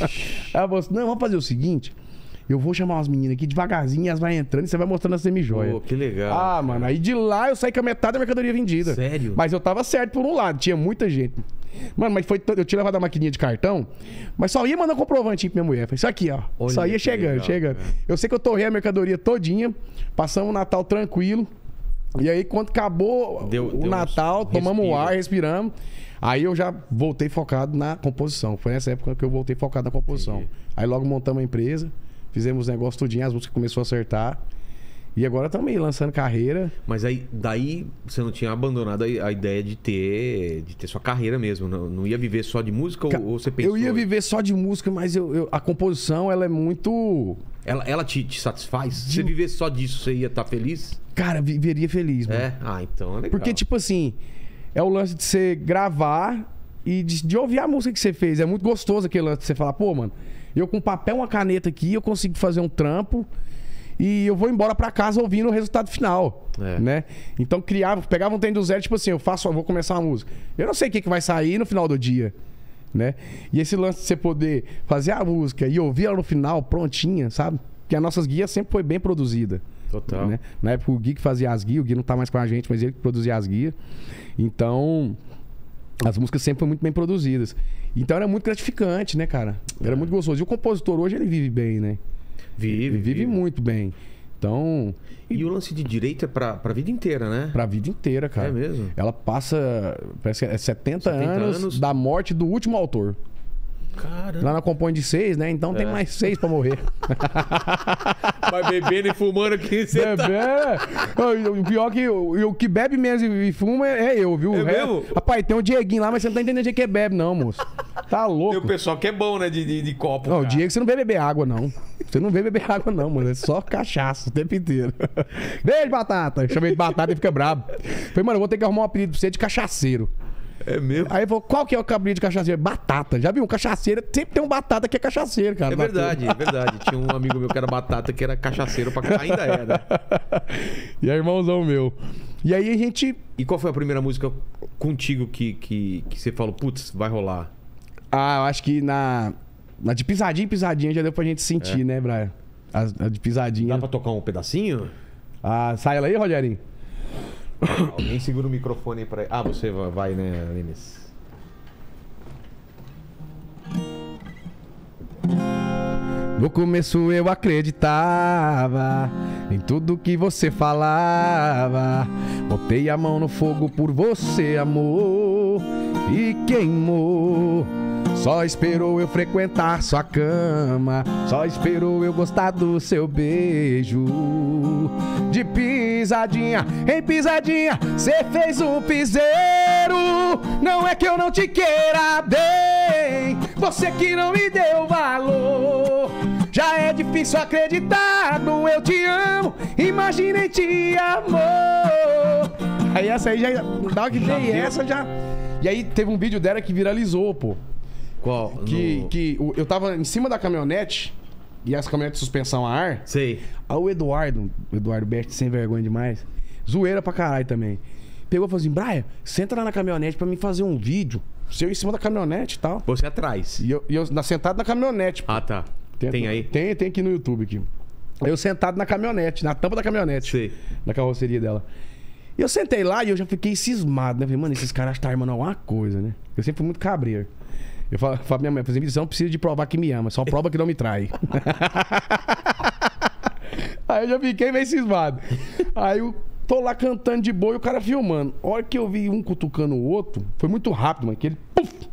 Aí ela falou assim, não, vamos fazer o seguinte, eu vou chamar umas meninas aqui devagarzinho, elas vão entrando e você vai mostrando a semijoia. Pô, que legal. Ah, mano, aí de lá eu saí com a metade da mercadoria vendida. Sério? Mas eu tava certo por um lado, tinha muita gente. Mano, mas foi eu tinha levado a maquininha de cartão, mas só ia mandar comprovante pra minha mulher. Falei, isso aqui, ó. Olha só ia que chegando, legal, chegando. cara. Eu sei que eu torrei a mercadoria todinha, passamos o Natal tranquilo. E aí, quando acabou Deu o Natal, tomamos o ar, respiramos. Aí eu já voltei focado na composição. Foi nessa época que eu voltei focado na composição. Entendi. Aí logo montamos a empresa, fizemos os negócios tudinho, as músicas começou a acertar. E agora estamos aí lançando carreira. Mas aí, daí você não tinha abandonado a ideia de ter sua carreira mesmo. Não ia viver só de música ou você pensou? Eu ia viver só de música, mas a composição, ela é muito... Ela te satisfaz? Se você viver só disso, você ia estar feliz? Cara, viveria feliz, mano. É? Ah, então é legal. Porque, tipo assim, é o lance de você gravar e de ouvir a música que você fez. É muito gostoso aquele lance de você falar, pô, mano, eu com papel e uma caneta aqui, eu consigo fazer um trampo e eu vou embora pra casa ouvindo o resultado final, né? Então pegava um trem do zero, tipo assim, eu vou começar uma música. Eu não sei o que vai sair no final do dia, né? E esse lance de você poder fazer a música e ouvir ela no final, prontinha, sabe? Porque as nossas guias sempre foi bem produzida. Total. Né? Na época o Gui que fazia as guias, o Gui não tá mais com a gente, mas ele que produzia as guias. Então, as músicas sempre foram muito bem produzidas. Então era muito gratificante, né, cara? Era muito gostoso. E o compositor hoje, ele vive bem, né? Ele vive muito bem. Então... E o lance de direito é pra vida inteira, né? Pra vida inteira, cara. É mesmo? Ela passa, parece que é 70 anos da morte do último autor. Caramba. Lá na Compõe de 6, né? Então tem mais 6 pra morrer. Vai bebendo e fumando aqui. Você O pior é que o que bebe menos e fuma é eu, viu? É mesmo? Rapaz, tem um Dieguinho lá, mas você não tá entendendo o que bebe, não, moço. Tá louco. Tem o pessoal que é bom, né? De copo. Não, o cara. Diego, você não vê beber água, não. Você não vê beber água, não, mano. É só cachaça o tempo inteiro. Beijo, Batata. Chamei de Batata e fica brabo. Falei, mano, eu vou ter que arrumar um apelido pra você de cachaceiro. É mesmo? Aí ele falou, qual que é o apelido de cachaceiro? Batata. Já viu? Um cachaceiro, sempre tem um batata que é cachaceiro, cara. É verdade, é verdade. Tinha um amigo meu que era batata, que era cachaceiro pra cá. Ainda é, né? E é irmãozão meu. E aí a gente... E qual foi a primeira música contigo que você falou, putz, vai rolar? Ah, eu acho que na de pisadinha em pisadinha já deu pra gente sentir, né, Brian? A de pisadinha. Dá pra tocar um pedacinho? Ah, sai ela aí, Rogerinho? Alguém segura o microfone aí pra... Ah, você vai, né, Lines? No começo eu acreditava em tudo que você falava. Botei a mão no fogo por você, amor, e queimou. Só esperou eu frequentar sua cama, só esperou eu gostar do seu beijo. De pisadinha em pisadinha, cê fez um piseiro. Não é que eu não te queira bem, você que não me deu valor. Já é difícil acreditar no eu te amo, imaginei te amor. Aí essa aí já, na hora que dei essa já... E aí teve um vídeo dela que viralizou, pô. Qual? Eu tava em cima da caminhonete, e as caminhonetes de suspensão a ar. Sei. Aí o Eduardo Best, sem vergonha demais, zoeira pra caralho também, pegou e falou assim, Brian, senta lá na caminhonete pra mim fazer um vídeo seu em cima da caminhonete e tal. Você atrás. E eu sentado na caminhonete, pô. Ah, tá. Tem aí? Tem aqui no YouTube aqui. Eu sentado na caminhonete, na tampa da caminhonete. Sei. Na carroceria dela. E eu sentei lá e eu já fiquei cismado, né? Falei, mano, esses caras estão armando alguma coisa, né? Eu sempre fui muito cabreiro. Eu falo pra minha mãe, você não precisa de provar que me ama, só prova que não me trai. Aí eu já fiquei meio cismado. Aí eu tô lá cantando de boa e o cara filmando. A hora que eu vi um cutucando o outro, foi muito rápido, mano, que ele... Puf!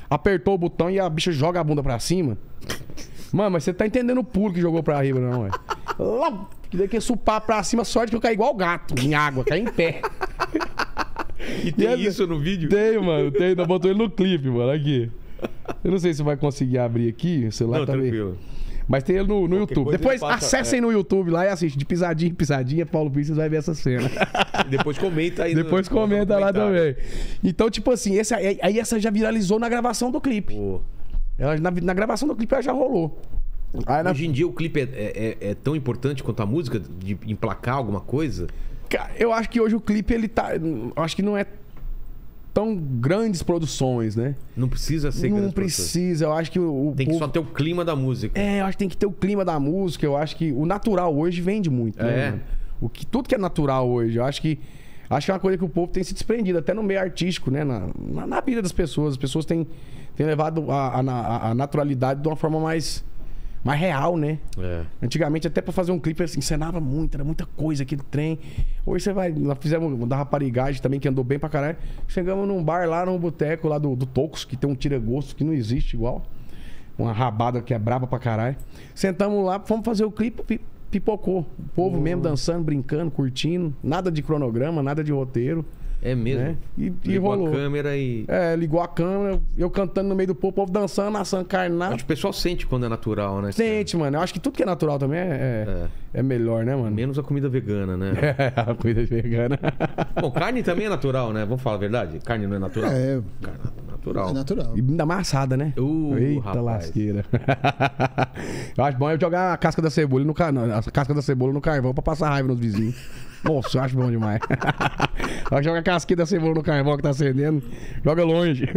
apertou o botão e a bicha joga a bunda pra cima. Mano, mas você tá entendendo o pulo que jogou pra riba, não, velho? Lá, que daqui supar pra cima, sorte que eu caí igual gato, em água, caí em pé. E tem isso no vídeo? Tem, mano, tem. Ainda botou ele no clipe, mano, aqui. Eu não sei se vai conseguir abrir aqui, o celular Não, tá tranquilo. meio... Mas tem ele no YouTube. coisa Depois ele passa- acessem no YouTube lá e assiste. De pisadinha em pisadinha, Paulo Pires, vocês vai ver essa cena. Depois comenta aí. Depois comenta lá também. Então, tipo assim, aí essa já viralizou na gravação do clipe. Pô. Ela, na gravação do clipe ela já rolou. Aí Hoje em dia o clipe é tão importante quanto a música? De emplacar alguma coisa? Cara, eu acho que hoje o clipe, ele tá... Eu acho que não é tão grandes produções, né? Não precisa ser Não grandes produções. precisa. Eu acho que o Tem que povo- só ter o clima da música. É, eu acho que tem que ter o clima da música. Eu acho que o natural hoje vende muito, né, É. mano? Tudo que é natural hoje, eu acho que é uma coisa que o povo tem se desprendido, até no meio artístico, né? Na vida das pessoas. As pessoas têm levado a naturalidade de uma forma mais real, né? É. Antigamente, até pra fazer um clipe, assim, encenava muito, era muita coisa, aquele trem. Hoje você vai... Nós fizemos da Raparigagem também, que andou bem pra caralho. Chegamos num bar lá, num boteco lá do Tocos, que tem um tira-gosto que não existe igual. Uma rabada que é braba pra caralho. Sentamos lá, fomos fazer o clipe, pipocou. O povo mesmo dançando, brincando, curtindo. Nada de cronograma, nada de roteiro. É mesmo. Né? E Ligou rolou. a câmera e... É, ligou a câmera, eu cantando no meio do povo dançando, assando carne. Acho que o pessoal sente quando é natural, né? Sente, mano. Eu acho que tudo que é natural também é melhor, né, mano? Menos a comida vegana, né? É, a comida vegana. Bom, carne também é natural, né? Vamos falar a verdade? Carne não é natural? É, Carne é natural. é natural. E ainda amassada, né? Eita rapaz. lasqueira. Eu acho bom eu jogar a casca da cebola no carvão pra passar raiva nos vizinhos. Nossa, eu acho bom demais. Joga a casquinha da cebola no carvão que tá acendendo. Joga longe.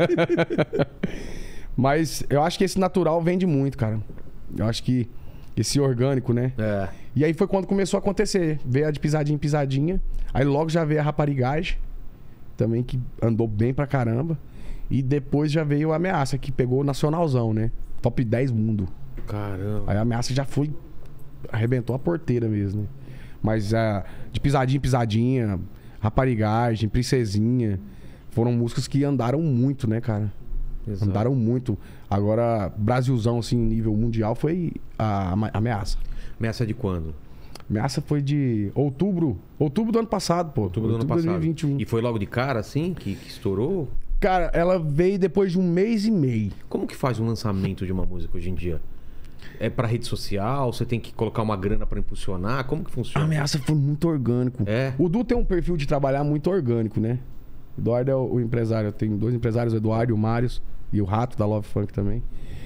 Mas eu acho que esse natural vende muito, cara. Eu acho que esse orgânico, né? É. E aí foi quando começou a acontecer. Veio a de pisadinha em pisadinha. Aí logo já veio a Raparigagem. Também que andou bem pra caramba. E depois já veio a Ameaça, que pegou o nacionalzão, né? Top 10 mundo. Caramba. Aí a Ameaça já foi... Arrebentou a porteira mesmo, né? Mas de pisadinha em pisadinha, Raparigagem, Princesinha... Foram músicas que andaram muito, né, cara? Exato. Andaram muito. Agora, Brasilzão, assim, nível mundial, foi a Ameaça. Ameaça de quando? Ameaça foi de outubro do ano passado, pô. Outubro do ano passado. de 2021. E foi logo de cara, assim, que estourou? Cara, ela veio depois de um mês e meio. Como que faz um lançamento de uma música hoje em dia? É pra rede social? Você tem que colocar uma grana pra impulsionar? Como que A funciona? Ameaça foi muito orgânico. É? O Du tem um perfil de trabalhar muito orgânico, né? O Eduardo é o empresário. Tem dois empresários, o Eduardo e o Marius. E o Rato da Love Funk também.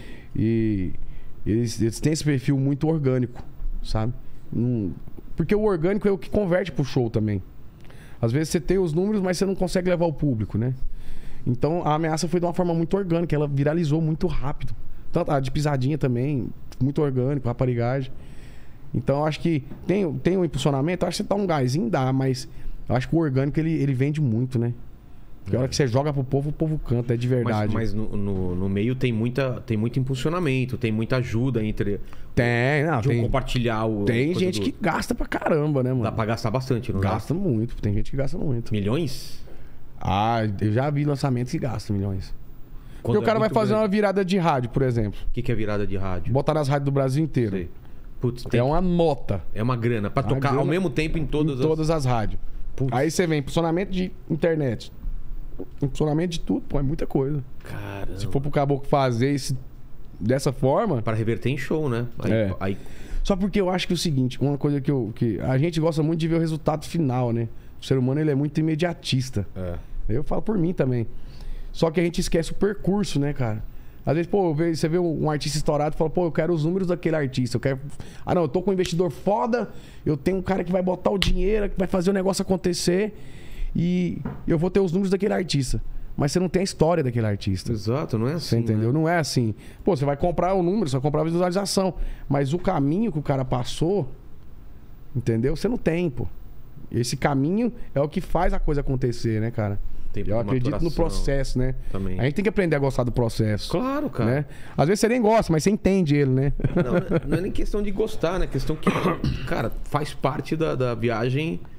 E eles têm esse perfil muito orgânico, sabe? Porque o orgânico é o que converte pro show também. Às vezes você tem os números, mas você não consegue levar o público, né? Então a Ameaça foi de uma forma muito orgânica. Ela viralizou muito rápido. Tanto a de pisadinha também, muito orgânico, Raparigagem. Então eu acho que tem um impulsionamento. Eu acho que você dá um gásinho, dá, mas eu acho que o orgânico ele vende muito, né? Porque a hora que você joga pro povo, o povo canta, é de verdade. Mas no meio tem muito impulsionamento, tem muita ajuda entre... Tem compartilhar o... Tem coisa gente do- que gasta pra caramba, né, mano? Dá pra gastar bastante, não Gasta muito, tem gente que gasta muito. dá? Milhões? Ah, eu já vi lançamentos que gastam milhões. Porque Quando o cara é vai muito fazer grande. uma virada de rádio, por exemplo. O que é virada de rádio? Botar nas rádios do Brasil inteiro. Sei. Putz, É uma nota. é uma grana. Pra Uma tocar grana ao mesmo tempo em todas em todas as rádios. Putz. Aí você vem, impulsionamento de internet. Impulsionamento de tudo, pô, é muita coisa. Caramba. Se for pro caboclo fazer isso dessa forma... Pra reverter em show, né? Aí, É. aí- Só porque eu acho que é o seguinte, uma coisa que a gente gosta muito de ver o resultado final, né? O ser humano, ele é muito imediatista. Eu falo por mim também. Só que a gente esquece o percurso, né, cara? Às vezes, pô, você vê um artista estourado e fala, pô, eu quero os números daquele artista. Eu quero... Ah, não, eu tô com um investidor foda, eu tenho um cara que vai botar o dinheiro, que vai fazer o negócio acontecer e eu vou ter os números daquele artista. Mas você não tem a história daquele artista. Exato, não é assim. Você entendeu? né? Não é assim. Pô, você vai comprar o número, você vai comprar a visualização. Mas o caminho que o cara passou, entendeu? Você não tem, pô. Esse caminho é o que faz a coisa acontecer, né, cara? Tem Eu acredito no maturação processo, né? também. A gente tem que aprender a gostar do processo. Claro, cara. Né? Às vezes você nem gosta, mas você entende ele, né? Não é nem questão de gostar, né? Questão que, cara, faz parte da viagem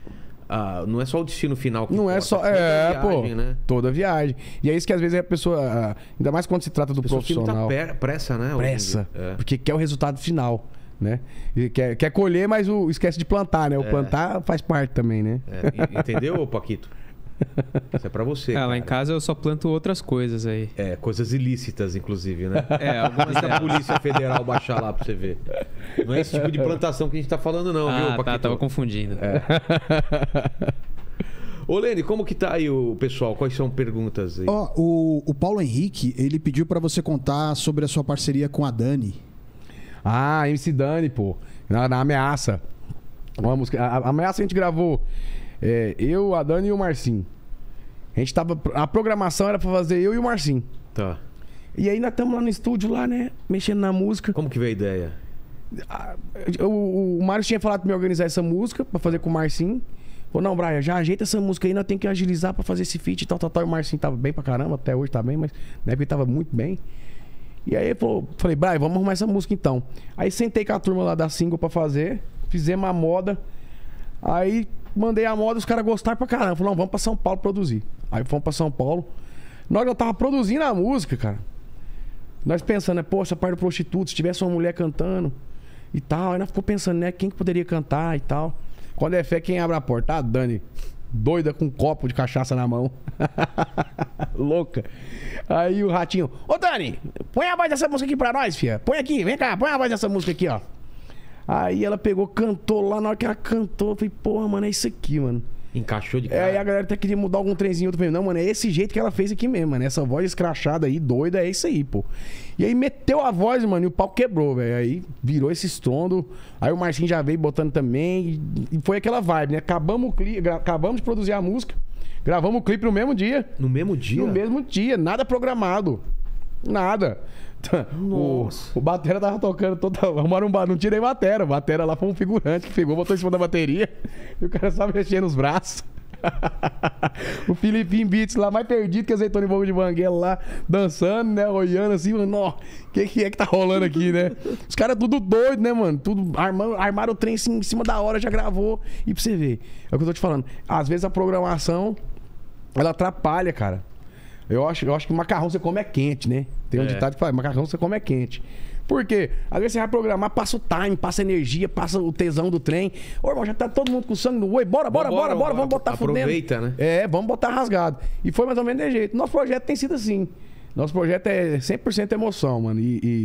não é só o destino final que Não importa, é só. toda a viagem, né? Toda a viagem. E é isso que às vezes a pessoa. Ainda mais quando se trata do A pessoa fica profissional. muita pressa, né? Pressa. É. Porque quer o resultado final, né? E quer colher, mas esquece de plantar, né? O plantar faz parte também, né? Entendeu, Paquito? Isso é pra você. Lá em cara. casa eu só planto outras coisas aí. Coisas ilícitas, inclusive, né? Algumas Deixa a Polícia Federal baixar lá pra você ver. Não é esse tipo de plantação que a gente tá falando, não, viu, Paquito? Tava confundindo. Ô, Lene, como que tá aí o pessoal? Quais são perguntas aí? Ó, o Paulo Henrique, ele pediu pra você contar sobre a sua parceria com a Dani. MC Dani, pô. Na Ameaça. Uma música. A Ameaça a gente gravou. Eu, a Dani e o Marcinho. A programação era pra fazer eu e o Marcinho. Tá. E aí nós estamos lá no estúdio, lá, né? Mexendo na música. Como que veio a ideia? O Mário tinha falado pra me organizar essa música, pra fazer com o Marcinho. Falou, não, Brian, já ajeita essa música aí, nós temos que agilizar pra fazer esse feat e tal. E o Marcinho tava bem pra caramba, até hoje tá bem, mas na época ele tava muito bem. E aí falei, Brian, vamos arrumar essa música então. Aí sentei com a turma lá da single pra fazer, fizemos a moda. Aí mandei a moda, os caras gostaram pra caramba. Falaram, não, vamos pra São Paulo produzir. Aí fomos pra São Paulo. Na hora que eu tava produzindo a música, cara, nós pensando, né, poxa, parte do prostituto, se tivesse uma mulher cantando e tal. Aí nós ficou pensando, né, quem que poderia cantar e tal. Quando é fé, quem abre a porta? A Dani, doida com um copo de cachaça na mão. Louca. Aí o Ratinho, ô Dani, põe a voz dessa música aqui pra nós, filha. Põe aqui, vem cá, põe a voz dessa música aqui, ó. Aí ela pegou, cantou lá, na hora que ela cantou, eu falei, porra, mano, é isso aqui, mano. Encaixou de cara. Aí a galera até queria mudar algum trenzinho. Eu falei, não, mano, é esse jeito que ela fez aqui mesmo, mano. Essa voz escrachada aí, doida, é isso aí, pô. E aí meteu a voz, mano, e o pau quebrou, velho. Aí virou esse estrondo. Aí o Marcinho já veio botando também. E foi aquela vibe, né? Acabamos de produzir a música. Gravamos o clipe no mesmo dia. No mesmo dia? No mesmo dia, nada programado. Nada. Nossa. O batera tava tocando toda. Arrumaram não tirei batera. Batera lá foi um figurante que pegou, botou em cima da bateria. E o cara só mexendo os braços. O Filipinho Beats lá, mais perdido que azeitona em boca de banguela lá, dançando, né? Olhando assim, mano, ó, o que é que tá rolando aqui, né? Os caras tudo doido, né, mano? Tudo armaram o trem assim, em cima da hora, já gravou. E pra você ver, é o que eu tô te falando. Às vezes a programação, ela atrapalha, cara. Eu acho que macarrão você come é quente, né? Tem um ditado que fala, macarrão você come é quente. Por quê? Às vezes você vai programar, passa o time, passa a energia, passa o tesão do trem. Ô, irmão, já tá todo mundo com sangue no oi. Bora, vamos botar fudendo. Aproveita, né? Vamos botar rasgado. E foi mais ou menos desse jeito. Nosso projeto tem sido assim. Nosso projeto é 100% emoção, mano.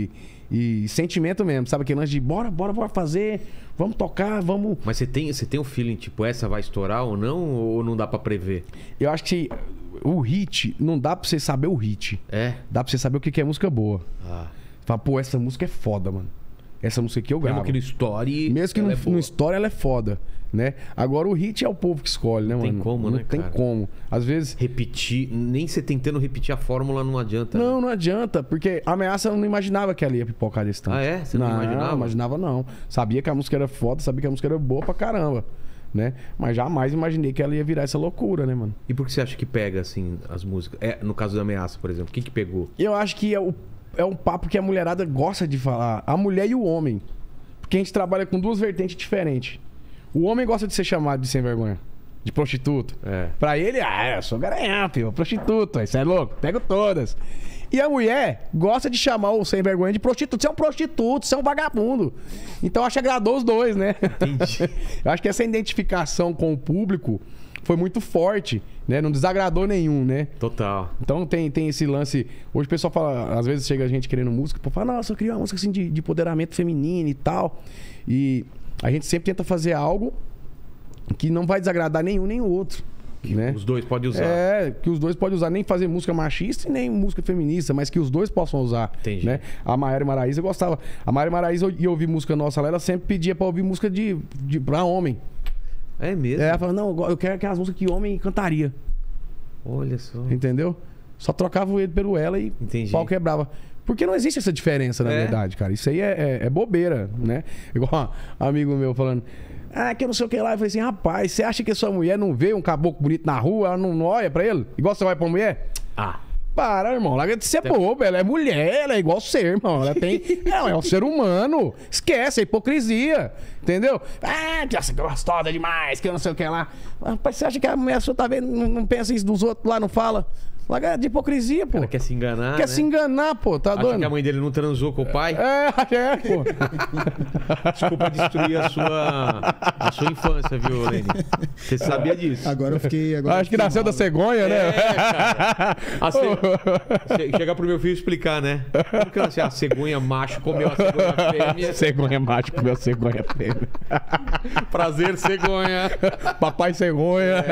E sentimento mesmo. Sabe aquele lance de bora fazer, vamos tocar, vamos... Mas você tem um feeling, tipo, essa vai estourar ou não dá pra prever? Eu acho que o hit, não dá pra você saber o hit. Dá pra você saber o que é música boa. Fala, pô, essa música é foda, mano. Essa música aqui eu gravo. Mesmo que no story. Mesmo que no story ela é foda, né? Agora o hit é o povo que escolhe, né, mano? Não tem como, né, cara? Não tem como. Às vezes... Repetir, nem você tentando repetir a fórmula não adianta. Não, né? não adianta, porque a Ameaça eu não imaginava que ela ia pipocar desse tanto. Ah, é? Você não imaginava? Não, imaginava não. Sabia que a música era foda, sabia que a música era boa pra caramba, né? Mas jamais imaginei que ela ia virar essa loucura, né, mano? E por que você acha que pega, assim, as músicas? No caso da Ameaça, por exemplo, o que pegou? Eu acho que é um papo que a mulherada gosta de falar. A mulher e o homem. Porque a gente trabalha com duas vertentes diferentes. O homem gosta de ser chamado de sem vergonha. De prostituto. Pra ele, eu sou garanhão, filho. Prostituto. Isso é louco. Pego todas. E a mulher gosta de chamar o sem vergonha de prostituto. Você é um prostituto, você é um vagabundo. Então acho que agradou os dois, né? Entendi. Eu acho que essa identificação com o público foi muito forte, né? Não desagradou nenhum, né? Total. Então tem esse lance... Hoje o pessoal fala... Às vezes chega a gente querendo música, pô, fala, nossa, eu queria uma música assim de empoderamento feminino e tal. E a gente sempre tenta fazer algo que não vai desagradar nenhum nem o outro. Né? Os dois podem usar. Que os dois podem usar. Nem fazer música machista e nem música feminista, mas que os dois possam usar. Entendi. Né? A Maiara Maraíza gostava. A Maiara Maraíza ia ouvir música nossa lá, ela sempre pedia pra ouvir música pra homem. É mesmo? Ela falava, não, eu quero aquelas músicas que homem cantaria. Olha só. Entendeu? Só trocava o ele pelo ela e o pau quebrava. Porque não existe essa diferença, na verdade, cara. Isso aí é bobeira, né? Igual um amigo meu falando... que eu não sei o que lá. Eu falei assim, rapaz, você acha que a sua mulher não vê um caboclo bonito na rua, ela não olha pra ele? Igual você olha pra mulher? Para, irmão. Larga de ser bobo. Ela é mulher, ela é igual ser, irmão. Ela tem. Não, é um ser humano. Esquece a hipocrisia. Entendeu? Ah, que essa gostosa demais, que eu não sei o que lá. Rapaz, você acha que a mulher só tá vendo, não pensa isso dos outros lá, não fala? Larga de hipocrisia, pô. Ela quer se enganar. Quer se enganar, pô. Tá Acha doido? que a mãe dele não transou com o pai? Pô. Desculpa destruir a sua infância, viu, Lene? Você sabia disso? Agora eu fiquei. Acho que nasceu da cegonha, né? Cara. Chegar pro meu filho explicar, né? Como que assim, a cegonha macho comeu a cegonha fêmea? Cegonha macho comeu a cegonha fêmea. Prazer, cegonha. Papai cegonha.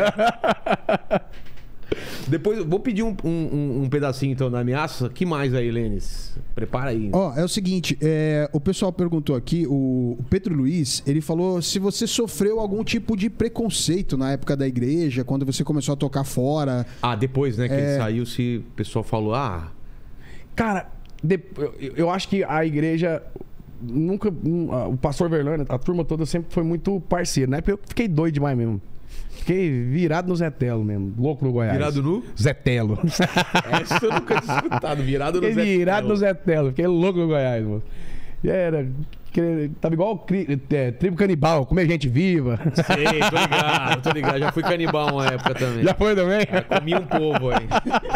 Depois, vou pedir um pedacinho então da ameaça. Que mais aí, Lênis? Prepara aí. Ó, é o seguinte, o pessoal perguntou aqui, o Pedro Luiz, ele falou se você sofreu algum tipo de preconceito na época da igreja, quando você começou a tocar fora. Ah, depois, né, que ele saiu, se o pessoal falou, Cara, eu acho que a igreja nunca... O pastor Verlano, a turma toda sempre foi muito parceiro. Na época eu fiquei doido demais mesmo. Fiquei virado no Zetelo mesmo. Louco no Goiás. Virado no? Zetelo. Essa eu nunca tinha escutado. Virado no Zetelo. Virado no Zetelo. Fiquei louco no Goiás, mano. E era... Tava igual tribo canibal, comer gente viva. Sei, tô ligado. Já fui canibal uma época também. Já foi também? Comi um povo aí.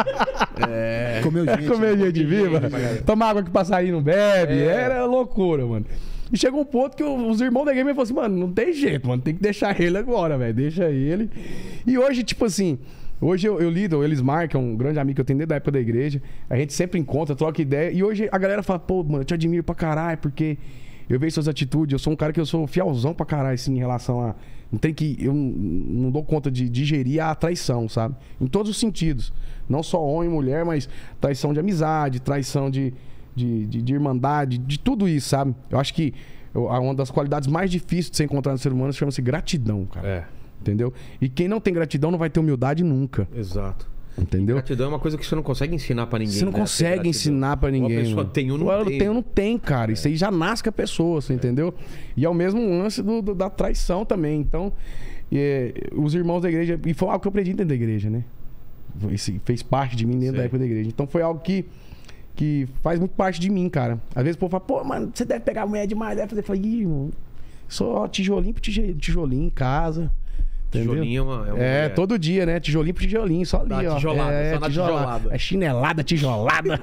Comeu gente viva. Tomar água que passarinho não bebe. Era loucura, mano. E chegou um ponto que os irmãos da game falaram assim, mano, não tem jeito, mano. Tem que deixar ele agora, velho. Deixa ele. E hoje, tipo assim... Hoje eu lido, o Elismar, que é um grande amigo que eu tenho desde a época da igreja. A gente sempre encontra, troca ideia. E hoje a galera fala, pô, mano, eu te admiro pra caralho, porque eu vejo suas atitudes. Eu sou um cara que eu sou fielzão pra caralho, assim, em relação a... Não tem que... Eu não dou conta de digerir a traição, sabe? Em todos os sentidos. Não só homem e mulher, mas traição de amizade, traição de irmandade, de tudo isso, sabe? Eu acho que uma das qualidades mais difíceis de se encontrar no ser humano chama-se gratidão, cara. Entendeu? E quem não tem gratidão não vai ter humildade nunca. Exato. Entendeu? Gratidão é uma coisa que você não consegue ensinar pra ninguém. Você não consegue ensinar pra ninguém. Ou a pessoa tem ou não tem. Tem ou não tem, cara. Isso aí já nasce com a pessoa, você entendeu? E é o mesmo lance da traição também. Então, os irmãos da igreja... E foi algo que eu aprendi dentro da igreja, né? Fez parte de mim dentro da época da igreja. Então foi algo que faz muito parte de mim, cara. Às vezes o povo fala, pô, mano, você deve pegar a mulher demais. Deve fazer. Eu falei, irmão, só tijolinho por tijolinho em casa. Entendeu? Tijolinho é uma todo dia, né? Tijolinho por tijolinho, só ali, ó. Tijolada, só na tijolada. É chinelada, tijolada.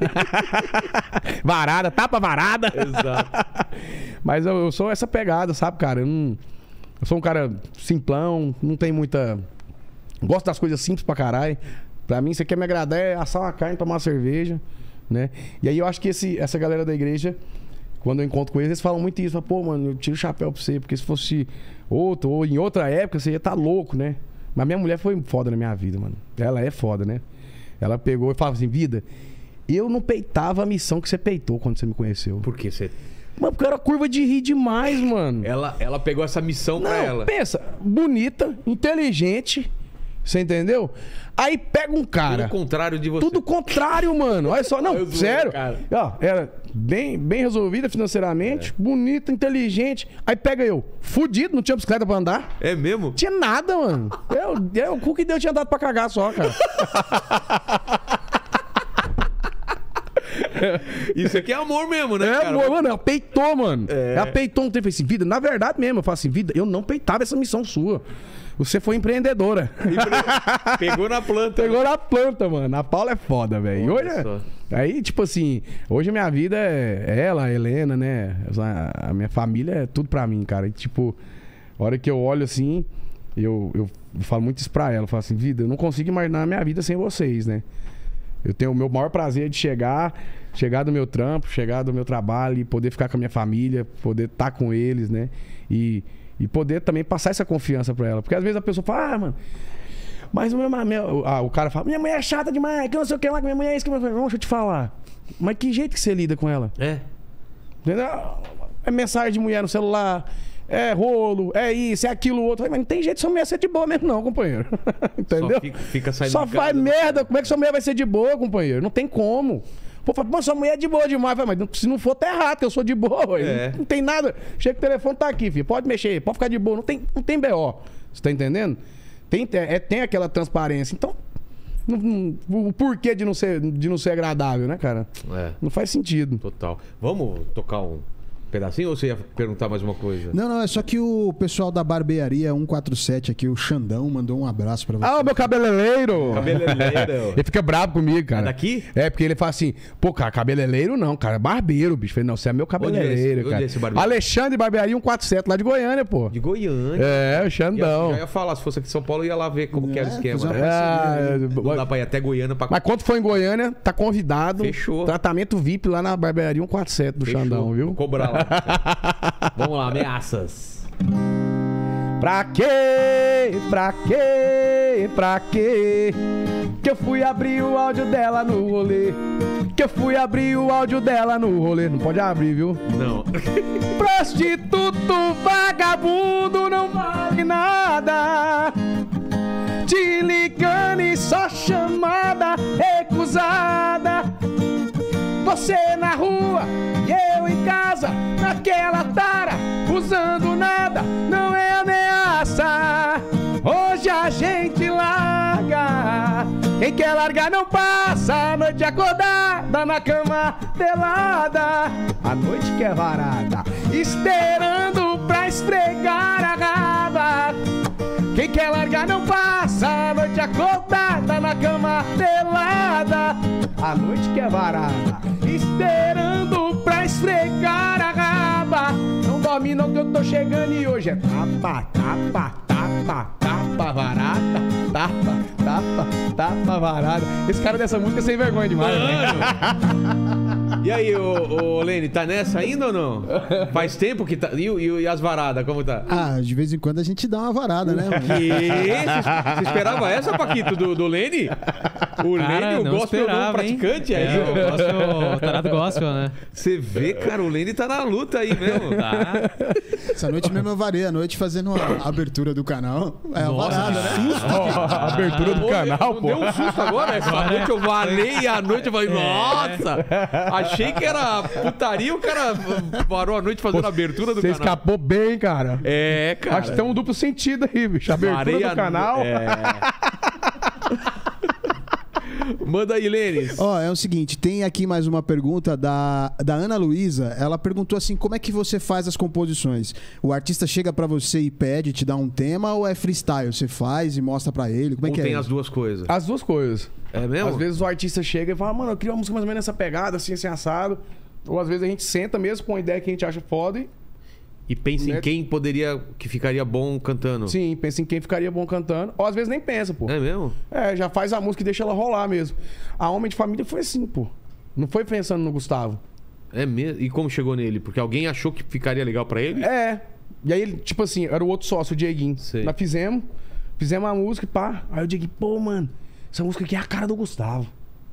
Varada, tapa varada. Exato. Mas eu sou essa pegada, sabe, cara? Eu sou um cara simplão, não tem muita... Gosto das coisas simples pra caralho. Pra mim, você quer me agradar é assar uma carne, tomar uma cerveja, né? E aí eu acho que essa galera da igreja, quando eu encontro com eles falam muito isso. Pô, mano, eu tiro o chapéu pra você, porque se fosse outro, ou em outra época, você ia estar louco, né? Mas minha mulher foi foda na minha vida, mano. Ela é foda, né? Ela pegou e falava assim, vida, eu não peitava a missão que você peitou quando você me conheceu. Por que você... Mano, porque era curva de rir demais, mano. Ela pegou essa missão pra ela. Pensa, bonita, inteligente, você entendeu? Aí pega um cara... Tudo contrário de você. Tudo contrário, mano. Olha só, não, sério. Cara. Ó, era bem resolvida financeiramente, bonita, inteligente. Aí pega eu, fudido, não tinha bicicleta pra andar. É mesmo? Tinha nada, mano. O cu que Deus tinha dado pra cagar só, cara. Isso aqui é amor mesmo, né, cara? Amor, mano. Ela peitou, mano. Ela peitou um tempo assim, vida, na verdade mesmo, eu falo assim, vida, eu não peitava essa missão sua. Você foi empreendedora. Pegou na planta. Pegou na planta, mano. A Paula é foda, velho. Hoje aí, tipo assim, hoje a minha vida é ela, a Helena, né? A minha família é tudo pra mim, cara. E, tipo, a hora que eu olho assim, eu falo muito isso pra ela. Eu falo assim, vida, eu não consigo imaginar a minha vida sem vocês, né? Eu tenho o meu maior prazer de chegar do meu trampo, chegar do meu trabalho e poder ficar com a minha família, poder estar com eles, né? E poder também passar essa confiança pra ela. Porque às vezes a pessoa fala, mano, mas o cara fala, minha mulher é chata demais, que eu não sei o que lá, que minha mulher é isso, que eu falo, deixa eu te falar. Mas que jeito que você lida com ela? Entendeu? É mensagem de mulher no celular, é rolo, é isso, é aquilo, outro. Mas não tem jeito de sua mulher ser de boa mesmo, não, companheiro. Entendeu? Fica saindo só faz merda. Como é que sua mulher vai ser de boa, companheiro? Não tem como. Pô, fala, mas sua mulher é de boa demais. Mas se não for, tá errado, que eu sou de boa. Não tem nada. Chega que o telefone tá aqui, filho. Pode mexer, pode ficar de boa. Não tem BO. Você tá entendendo? Tem aquela transparência. Então, O porquê de não ser agradável, né, cara? É, Não faz sentido. total. Vamos tocar um pedacinho ou você ia perguntar mais uma coisa? Não, é só que o pessoal da barbearia 147 aqui, o Xandão, mandou um abraço pra você. Ah, o meu cabeleireiro! Cabeleireiro. Ele fica bravo comigo, cara. É daqui? É, porque ele fala assim, pô, cara, cabeleireiro não, cara, é barbeiro, bicho. Eu falei, não, você é meu cabeleireiro, Onde é cara. esse barbeiro? Alexandre Barbearia 147, lá de Goiânia, pô. De Goiânia. É, o Já Xandão. ia falar, se fosse aqui em São Paulo, eu ia lá ver como que era o esquema. fazer uma Né? É, Não dá pra ir até Goiânia pra... mas quando for em Goiânia, tá convidado. Fechou. Tratamento VIP lá na Barbearia 147 do Fechou. Xandão, viu? Vou cobrar lá. Vamos lá, ameaças. Pra quê? Pra quê? Pra quê? Que eu fui abrir o áudio dela no rolê. Que eu fui abrir o áudio dela no rolê. Não pode abrir, viu? Não. Prostituto, vagabundo, não vale nada. Te ligando e só chamada recusada. Você na rua e eu em casa, naquela tara, usando nada, não é ameaça. Hoje a gente larga. Quem quer largar não passa a noite acordada na cama pelada. A noite que é varada, esperando pra esfregar a raba. Quem quer largar não passa a noite acordada na cama pelada. A noite que é varada, esperando pra esfregar a raba. Não dorme não que eu tô chegando e hoje é tapa, tapa, tapa, tapa, varada. Tapa, varada. Esse cara dessa música é sem vergonha demais, né? E aí, ô Lene, tá nessa ainda ou não? Faz tempo que tá... E as varadas, como tá? Ah, de vez em quando a gente dá uma varada, né? mano? Que? Você esperava essa, Paquito, do Lene? O Cara, Lene, o não gospel não esperava, hein? praticante aí. É, o tarado gospel, né? Você vê, cara, o Lene tá na luta aí mesmo. Tá. Essa noite mesmo eu varei a noite fazendo a abertura do canal. É a Nossa, varada, né? A abertura do canal, pô. Deu um susto agora. Essa noite eu varei a noite, eu falei, nossa! Achei que era putaria, o cara varou a noite fazendo a abertura do Você canal. escapou bem, cara. É, cara. Acho que tem um duplo sentido aí, bicho. A abertura Varei do canal. Manda aí, Lênis. Ó, é o seguinte, tem aqui mais uma pergunta da Ana Luísa. Ela perguntou assim, como é que você faz as composições? O artista chega pra você e pede, te dá um tema, ou é freestyle? Você faz e mostra pra ele? Como é Ou que tem é? as duas coisas? As duas coisas. É mesmo? Às vezes o artista chega e fala, mano, eu queria uma música mais ou menos nessa pegada, assim, assim, assado. Ou às vezes a gente senta mesmo com uma ideia que a gente acha foda E pensa em Né? quem que ficaria bom cantando. sim, pensa em quem ficaria bom cantando. Ou às vezes nem pensa, pô. É mesmo? É, já faz a música e deixa ela rolar mesmo. A Homem de Família foi assim, pô. Não foi pensando no Gustavo. É mesmo? E como chegou nele? Porque alguém achou que ficaria legal pra ele? É. E aí, ele, tipo assim, era o outro sócio, o Dieguinho. Sei. Nós fizemos a música e pá. Aí o Dieguinho, pô, mano, essa música aqui é a cara do Gustavo.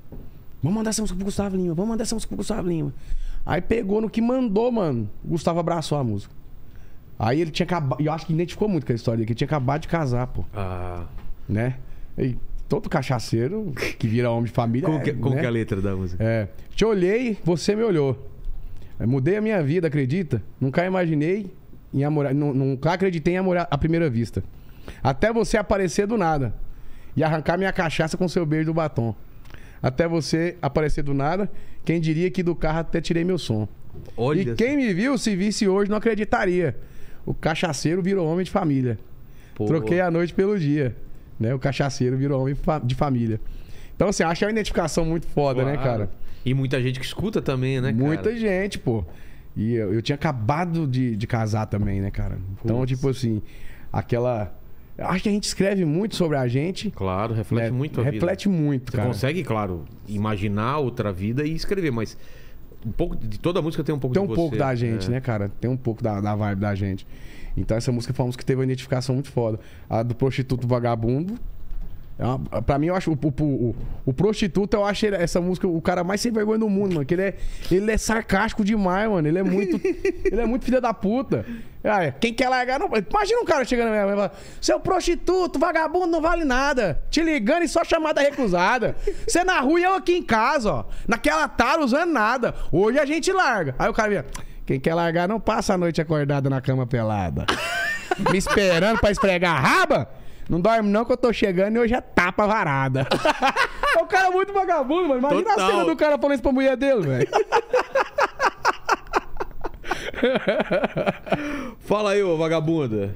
Vamos mandar essa música pro Gustavo Lima, vamos mandar essa música pro Gustavo Lima. Aí pegou no que mandou, mano. O Gustavo abraçou a música. Aí ele tinha acabado. E eu acho que identificou muito com a história dele, que ele tinha acabado de casar, pô. Ah. Né? E todo cachaceiro que vira homem de família. Como que né? é a letra da música? É. Te olhei, você me olhou. Mudei a minha vida, acredita? Nunca imaginei em amor. Nunca acreditei em amor à primeira vista. Até você aparecer do nada e arrancar minha cachaça com seu beijo do batom. Até você aparecer do nada, quem diria que do carro até tirei meu som. Olha. E quem me viu, se visse hoje, não acreditaria. O cachaceiro virou homem de família. Pô. Troquei a noite pelo dia. Né? O cachaceiro virou homem de família. Então, assim, acho que é uma identificação muito foda, né, Claro. cara? E muita gente que escuta também, né, cara? Muita gente, pô. E eu tinha acabado de casar também, né, cara? Então, Putz. tipo assim, aquela... Acho que a gente escreve muito sobre a gente. Claro, reflete né? muito a vida. Reflete muito, Você cara. consegue, claro, imaginar outra vida e escrever, mas um pouco de toda a música tem um pouco Tem de um você. pouco da gente, É. né, cara? Tem um pouco da vibe da gente. Então essa música foi uma música que teve uma identificação muito foda. A do Prostituto Vagabundo. Pra mim, eu acho... O Prostituto, eu acho essa música o cara mais sem vergonha do mundo, mano. Que ele é sarcástico demais, mano. Ele é muito filho da puta. Quem quer largar... Não... Imagina um cara chegando na minha mãe e falando: seu prostituto, vagabundo, não vale nada. Te ligando e só chamada recusada. Você na rua e eu aqui em casa, ó. Naquela tara usando nada. Hoje a gente larga. Aí o cara vem... Quem quer largar não passa a noite acordada na cama pelada. Me esperando pra esfregar a raba? Não dorme não que eu tô chegando e hoje é tapa varada. É um cara muito vagabundo, mano. Imagina Total. a cena do cara falando isso pra mulher dele, velho. Fala aí, ô vagabunda.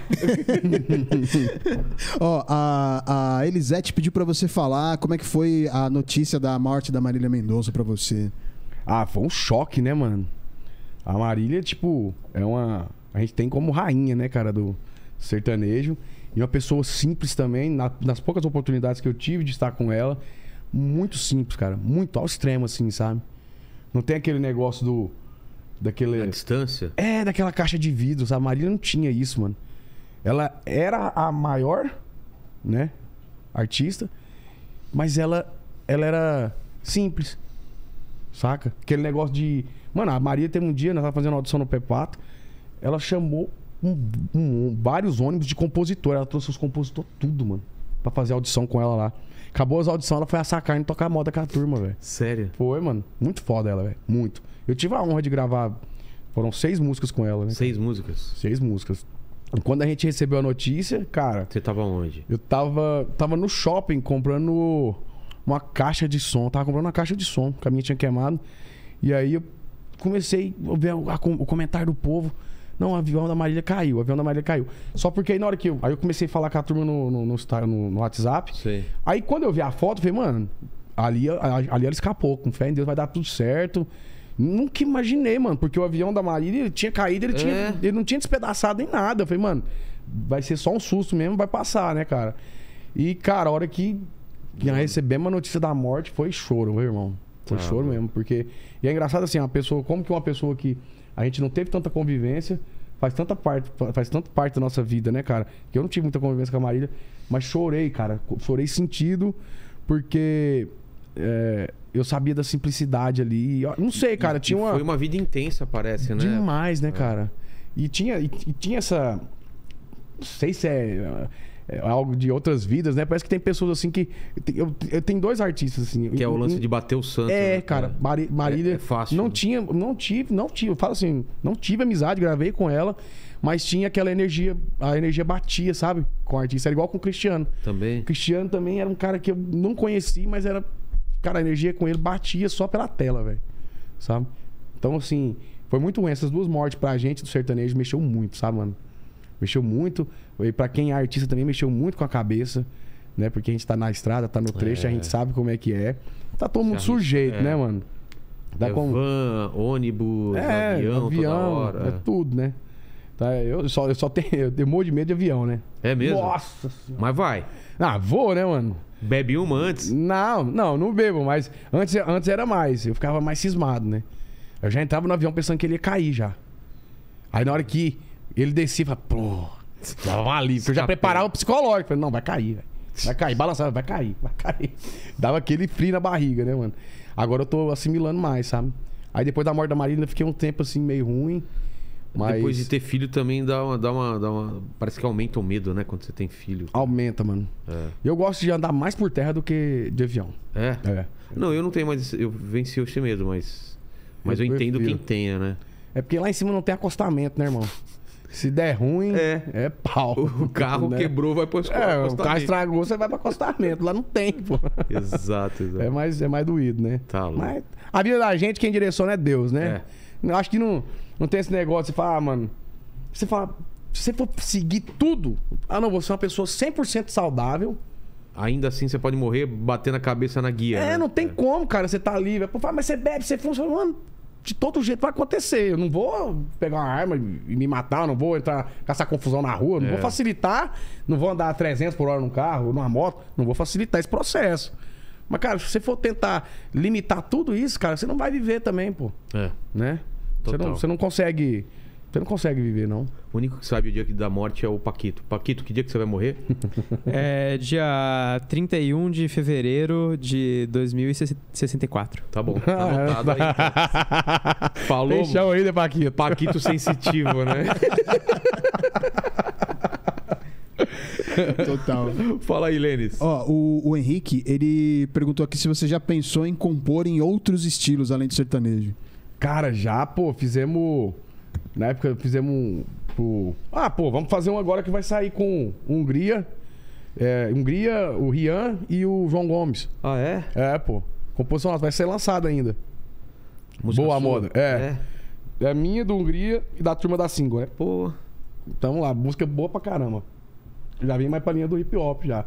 Ó, a Elisete pediu pra você falar como é que foi a notícia da morte da Marília Mendonça pra você. Ah, foi um choque, né, mano? A Marília, tipo, é uma... A gente tem como rainha, né, cara, do sertanejo. E uma pessoa simples também, nas poucas oportunidades que eu tive de estar com ela. Muito simples, cara. Muito ao extremo, assim, sabe? Não tem aquele negócio daquele... A distância? É, daquela caixa de vidro, sabe? A Marília não tinha isso, mano. Ela era a maior, né? Artista. Mas ela era simples. Saca? Aquele negócio de... Mano, a Maria teve um dia, nós tava fazendo uma audição no P4. Ela chamou vários ônibus de compositor. Ela trouxe os compositores tudo, mano. Pra fazer audição com ela lá. Acabou as audições, ela foi assar carne e tocar moda com a turma, velho. Sério? Foi, mano. Muito foda ela, velho. Muito. Eu tive a honra de gravar... Foram 6 músicas com ela, né? 6 músicas? 6 músicas. E quando a gente recebeu a notícia, cara... Você tava onde? Eu tava no shopping comprando uma caixa de som. Tava comprando uma caixa de som, que a minha tinha queimado. E aí eu comecei a ver o comentário do povo. Não, o avião da Marília caiu, o avião da Marília caiu. Só porque aí na hora que Aí eu comecei a falar com a turma no WhatsApp. Sei. Aí quando eu vi a foto, eu falei, mano, ali ela escapou. Com fé em Deus vai dar tudo certo. Nunca imaginei, mano, porque o avião da Marília tinha caído, ele não tinha despedaçado em nada. Eu falei, mano, vai ser só um susto mesmo, vai passar, né, cara? E, cara, a hora que nós recebemos a notícia da morte, foi choro, meu irmão. Foi choro mesmo, porque... E é engraçado assim, como que uma pessoa que a gente não teve tanta convivência, faz tanta parte da nossa vida, né, cara? Que eu não tive muita convivência com a Marília, mas chorei, cara. Chorei sentido, porque... eu sabia da simplicidade ali. Não sei, cara, tinha uma... Foi uma vida intensa, parece, né? Demais, né, cara? E tinha essa... Não sei se é algo de outras vidas, né? Parece que tem pessoas assim que... Eu tenho 2 artistas, assim... Que é o lance de bater o santo. É, né, cara. Marília... É fácil. Não tive... Eu falo assim, não tive amizade, gravei com ela, mas tinha aquela energia... A energia batia, sabe? Com o artista. Era igual com o Cristiano. Também. O Cristiano também era um cara que eu não conheci, mas era... Cara, a energia com ele batia só pela tela, velho. Sabe? Então, assim, foi muito ruim. Essas 2 mortes pra gente do sertanejo mexeu muito, sabe, mano? Mexeu muito. E pra quem é artista também mexeu muito com a cabeça, né? Porque a gente tá na estrada, tá no trecho, a gente sabe como é que é. Tá todo mundo sujeito, né, mano? Van, ônibus, avião, toda hora. É tudo, né? Tá, eu tenho morro de medo de avião, né? É mesmo? Nossa Senhora. Mas vai. Ah, vou, né, mano? Bebe uma antes? Não bebo, mas antes era mais. Eu ficava mais cismado, né? Eu já entrava no avião pensando que ele ia cair já. Aí na hora que ele descia, eu falava, pô, dava um alívio. Eu já preparava o psicológico. Falei, não, vai cair, velho. Vai cair, balançava, vai cair. Dava aquele frio na barriga, né, mano? Agora eu tô assimilando mais, sabe? Aí depois da morte da Marília, eu fiquei um tempo assim, meio ruim. Mas... Depois de ter filho também dá uma... Parece que aumenta o medo, né? Quando você tem filho. Aumenta, mano. Eu gosto de andar mais por terra do que de avião. É? Não, eu não tenho mais... Eu venci esse medo, mas eu entendo quem tenha, né? É porque lá em cima não tem acostamento, né, irmão? Se der ruim, é pau. O carro né? Quebrou, vai pro acostamento. O carro estragou, você vai pro acostamento. Lá não tem, pô. Exato. É mais doído, né? Tá louco. Mas a vida da gente, quem direciona é Deus, né? Eu acho que não tem esse negócio, você fala, mano... Você fala, se você for seguir tudo... não, você é uma pessoa 100% saudável... Ainda assim, você pode morrer batendo a cabeça na guia, né? Não tem como, cara, você tá livre. Mas você bebe, você fuma, mano... De todo jeito vai acontecer. Eu não vou pegar uma arma e me matar, eu não vou caçar confusão na rua, não vou facilitar, não vou andar a 300 por hora num carro, numa moto, não vou facilitar esse processo. Mas, cara, se você for tentar limitar tudo isso, cara, você não vai viver também, pô. Né? Você não consegue viver, não. O único que sabe o dia da morte é o Paquito. Paquito, que dia que você vai morrer? É dia 31 de fevereiro de 2064. Tá bom, tá anotado aí. Então. Falou. Fechou aí, né, Paquito? Paquito sensitivo, né? Total. Fala aí, Lênis. Ó, o Henrique, ele perguntou aqui se você já pensou em compor em outros estilos além de sertanejo. Cara, já, pô, fizemos... Na época fizemos vamos fazer um agora que vai sair com Hungria. Hungria, o Rian e o João Gomes. Ah, é? É, pô. Composição nossa, vai ser lançada ainda. Música Boa sua? moda. É minha, do Hungria e da turma da Single, né? Pô. Então lá, música boa pra caramba. Já vem mais pra linha do hip hop já.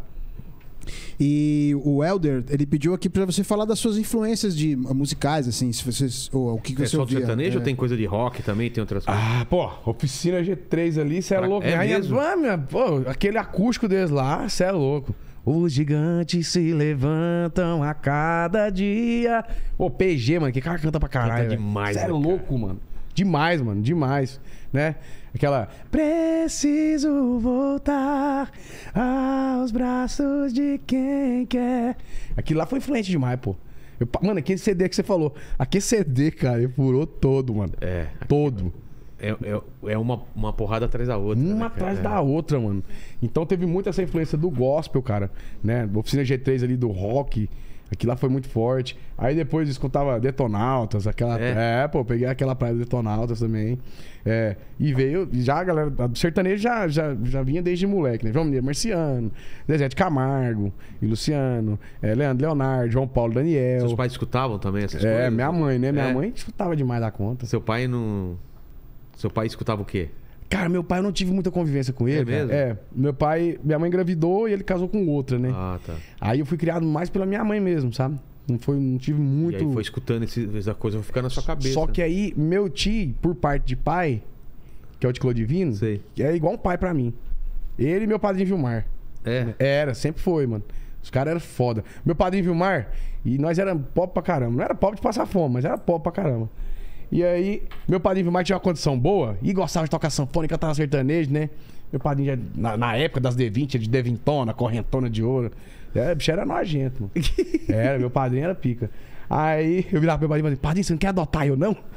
E o Helder, ele pediu aqui pra você falar das suas influências musicais, assim, se vocês, ou o que É você só do ouvia. sertanejo ou tem coisa de rock também? Tem outras coisas? Ah, pô, Oficina G3 ali, cê é louco. É Aí, mesmo? pô, aquele acústico deles lá, cê é louco. Os gigantes se levantam a cada dia. Pô, PG, mano, que cara canta pra caralho. Canta demais, Cê é né, louco, cara? mano. Demais, mano, demais. Né? Aquela. Preciso voltar aos braços de quem quer. Aquilo lá foi influente demais, pô. Mano, aquele CD que você falou. Aquele CD, cara, ele furou todo, mano. É. Todo. É uma porrada atrás da outra. Uma né, atrás cara? da outra, mano. Então teve muito essa influência do gospel, cara. Né? Oficina G3 ali do rock. Aquilo lá foi muito forte. Aí depois eu escutava Detonautas, aquela. Pô, peguei aquela praia do Detonautas também. E veio. Já a galera do sertanejo já vinha desde moleque, né? João Mineiro Marciano, Zezé de Camargo e Luciano, Leandro Leonardo, João Paulo Daniel. Seus pais escutavam também essas coisas? Minha mãe, né? Minha É. mãe escutava demais da conta. Seu pai não. Seu pai escutava o quê? Cara, meu pai eu não tive muita convivência com ele. É cara. mesmo? Meu pai, minha mãe engravidou e ele casou com outra, né? Ah, tá. Aí eu fui criado mais pela minha mãe mesmo, sabe? Não tive muito. E aí foi escutando essa coisa, vai ficar na sua cabeça. Só que aí, meu tio, por parte de pai, que é o de Clodivino, Sei. é igual um pai pra mim. Ele e meu padrinho Vilmar. Era, sempre foi, mano. Os caras eram foda. Meu padrinho Vilmar, e nós éramos pobre pra caramba. Não era pobre de passar fome, mas era pobre pra caramba. E aí, meu padrinho Vilmar tinha uma condição boa e gostava de tocar sanfona e cantar sertanejo, né? Meu padrinho, na época das D20, de Devintona, correntona de ouro. O bicho era nojento, mano. Meu padrinho era pica. Aí eu virava pro meu padrinho e falei, padrinho, você não quer adotar eu, não?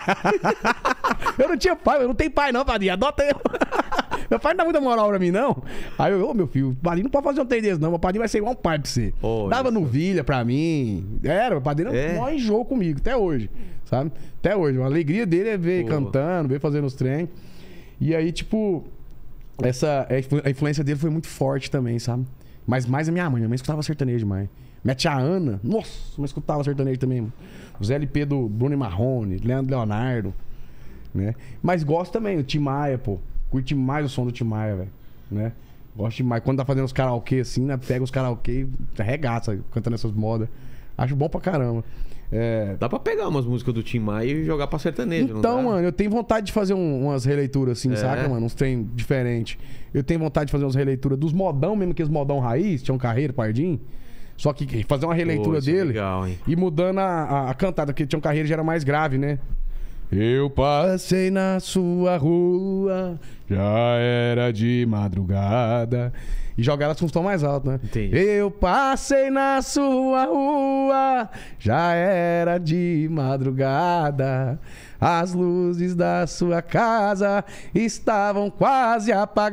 Eu não tinha pai, eu não tenho pai, não, padrinho, adota eu. Meu pai não dá muita moral pra mim, não. Aí eu, meu filho, o padrinho não pode fazer um trem desse, não. Meu padrinho vai ser igual um pai pra você. Dava novilha pra mim. Meu padrinho não enjoou comigo, até hoje, sabe? Até hoje. A alegria dele é ver cantando, ver fazendo os trem. E aí, tipo, a influência dele foi muito forte também, sabe? Mas mais a minha mãe escutava sertanejo demais. Minha tia Ana, nossa, mas escutava sertanejo também, mano. Os LP do Bruno e Marrone, Leandro Leonardo, né? Mas gosto também, o Tim Maia, pô. Curte mais o som do Tim Maia, velho, né? Gosto demais. Quando tá fazendo os karaokê assim, né? Pega os karaokê e arregaça cantando essas modas. Acho bom pra caramba. Dá pra pegar umas músicas do Tim Maia e jogar pra sertanejo, não Então, dá? mano, eu tenho vontade de fazer umas releituras assim, saca, mano? Uns trem diferentes. Eu tenho vontade de fazer umas releituras dos modão mesmo, aqueles modão raiz, Tião Carreiro, Pardinho. Só que fazer uma releitura isso é dele legal, hein? e mudando a cantada, porque Tião Carreiro já era mais grave, né? Eu passei na sua rua, já era de madrugada. E jogar elas com um tom mais alto, né? Entendi. Eu passei na sua rua, já era de madrugada. As luzes da sua casa estavam quase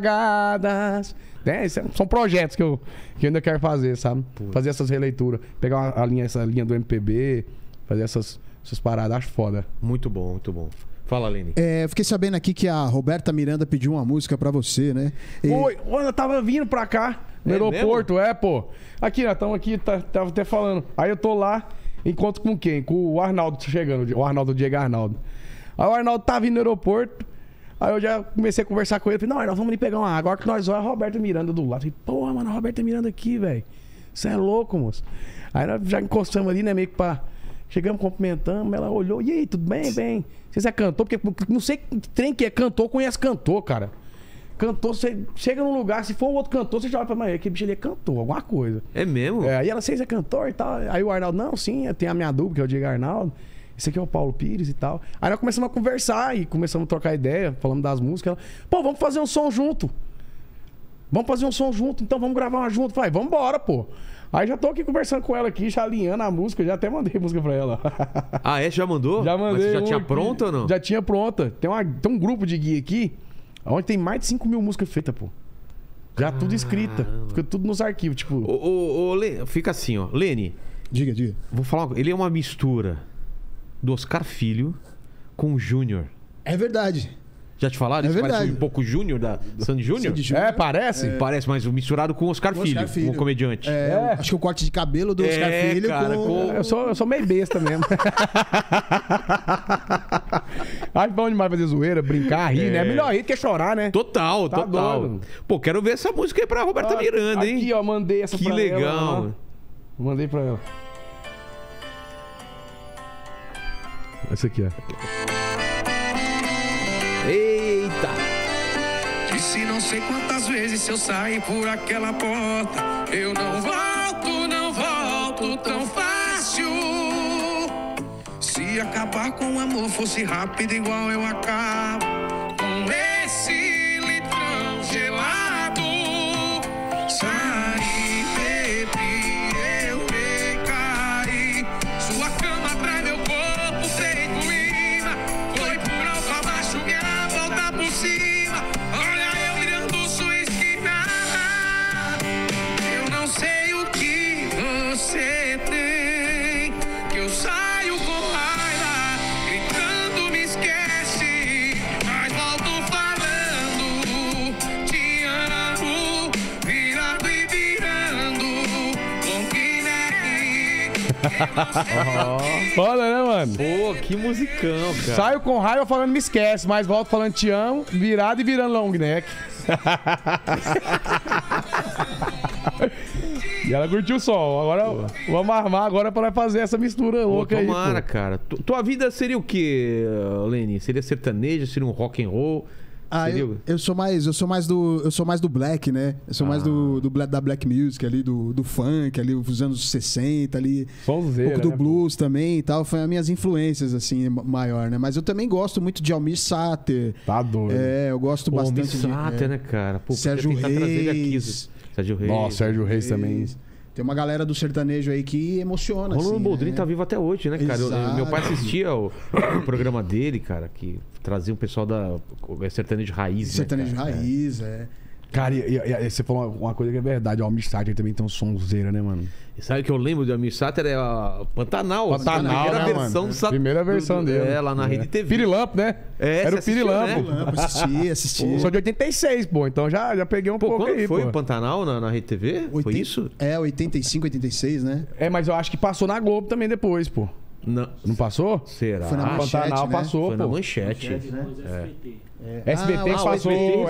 apagadas. São projetos que eu ainda quero fazer, sabe? Fazer essas releituras. Pegar essa linha do MPB, fazer essas paradas. Acho foda. Muito bom, muito bom. Fala, Lene. Eu fiquei sabendo aqui que a Roberta Miranda pediu uma música pra você, né? Oi, eu tava vindo pra cá, no aeroporto, pô. Aqui, nós estamos aqui, tava até falando. Aí eu tô lá, encontro com quem? Com o Arnaldo chegando, o Arnaldo, o Diego Arnaldo. Aí o Arnaldo tá vindo no aeroporto, aí eu já comecei a conversar com ele. Falei, não, Arnaldo, vamos ali pegar uma água. Agora que nós olhamos a Roberta Miranda do lado. Falei, porra, mano, a Roberta Miranda aqui, velho. Você é louco, moço. Aí nós já encostamos ali, né, meio que pra... Chegamos, cumprimentamos, ela olhou, e aí, tudo bem? Bem. Você é cantor? Porque não sei que trem que é cantor, conhece cantor, cara. Cantor, você chega num lugar, se for um outro cantor, você já olha pra mãe, aquele bicho ali é cantor, alguma coisa. É mesmo? Aí ela, você é cantor e tal. Aí o Arnaldo, não, sim, tem a minha dupla, que é o Diego Arnaldo. Esse aqui é o Paulo Pires e tal. Aí nós começamos a conversar e começamos a trocar ideia, falando das músicas. Ela, pô, vamos fazer um som junto. Vamos fazer um som junto, então vamos gravar uma junto. Vai, vamos embora, pô. Aí já tô aqui conversando com ela aqui, já alinhando a música, já até mandei música pra ela. Ah, já mandou? Já mandei. Mas você já tinha aqui. pronta ou não? Já tinha pronta. Tem um grupo de guia aqui, onde tem mais de 5 mil músicas feitas, pô. Já tudo escrita. Fica tudo nos arquivos, tipo... Fica assim, ó. Lene, Diga. vou falar. Ele é uma mistura do Oscar Filho com o Júnior. É verdade. Já te falaram? É Isso parece verdade. um pouco Júnior da Sandy Júnior? Sandy Júnior. É, parece? Parece, mas misturado com o Oscar Filho, com o comediante. Acho que o corte de cabelo do Oscar Filho cara, com... Eu sou meio besta mesmo. Acho bom demais fazer zoeira, brincar, rir, né? É melhor rir do que chorar, né? Total, Tá total. doido. Pô, quero ver essa música aí pra Roberta Miranda, hein? Aqui, ó, mandei essa Que pra legal. ela. Ó. Mandei pra ela. Essa aqui, ó. Eita! Disse não sei quantas vezes se eu sair por aquela porta, eu não volto tão fácil. Se acabar com o amor fosse rápido igual eu acabo com esse litrão gelado. Saí, bebi, eu recaí. Sua cama atrai meu corpo feito imã. Foi por alto abaixo, minha volta por cima. Olha eu virando sua esquina. Eu não sei o que você tem, que eu saio com raiva, gritando me esquece, mas volto falando, te amo, virando e virando, com que nem. Foda, né, mano? Pô, que musicão, cara. Saio com raiva falando me esquece, mas volto falando te amo, virado e virando long neck. E ela curtiu o som. Agora vamos armar agora pra fazer essa mistura Pô, louca aí. tomara, Pô. cara. Tua vida seria o quê, Leni? Seria sertanejo? Seria um rock and roll? Ah, Seria... eu sou mais do black, né? Eu sou mais da black music ali, do funk ali, dos anos 60 ali. Sonzeira, Um pouco do né, blues também e tal. Foi as minhas influências, assim, maior, né? Mas eu também gosto muito de Almir Sater. Tá doido. Eu gosto Pô, bastante de... Sater, né, cara? Pô, Sérgio podia tentar trazer ele aqui. Reis. Sérgio Reis. Nossa, Sérgio Reis também. Tem uma galera do sertanejo aí que emociona, Rolando assim, Boldrin né? tá vivo até hoje, né, cara? Exato. Meu pai assistia o programa dele, cara, que trazia um pessoal da sertanejo raiz, Sertanejo né, cara? raiz, é. Cara, e você falou uma coisa que é verdade. O Almir Sater também tem um sonzeira, né, mano? E sabe o que eu lembro de Almir Sater? É a Pantanal. Pantanal, a primeira né, versão mano? do Sater. Primeira versão dele. É, lá na Rede TV. Pirilampo, né? Era o você assistiu, Pirilampo. né? Assisti. Sou de 86, pô. Então já peguei um Pô, pouco quando aí, foi pô. o Pantanal na Rede TV? Foi isso? 85, 86, né? É, mas eu acho que passou na Globo também depois, pô. Não. Não passou? Será? Foi na Manchete, Pantanal né? passou, Foi pô. na Manchete. SBT Ah, passou. o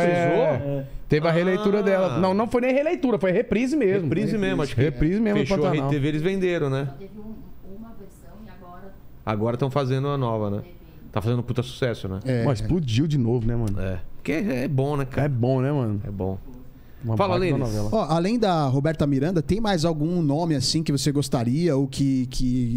SBT Teve a releitura dela. Não foi nem releitura, foi reprise mesmo. Reprise mesmo, acho que Reprise mesmo no fechou a Rede Pantanal. TV, eles venderam, né? Teve uma versão e agora Agora estão fazendo a nova, né? Tá fazendo um puta sucesso, né? Mas explodiu de novo, né, mano? É. Porque é bom, né, cara? É bom, né, mano? É bom. Uma Fala, baita Lênis. novela. Ó, além da Roberta Miranda, tem mais algum nome assim que você gostaria ou que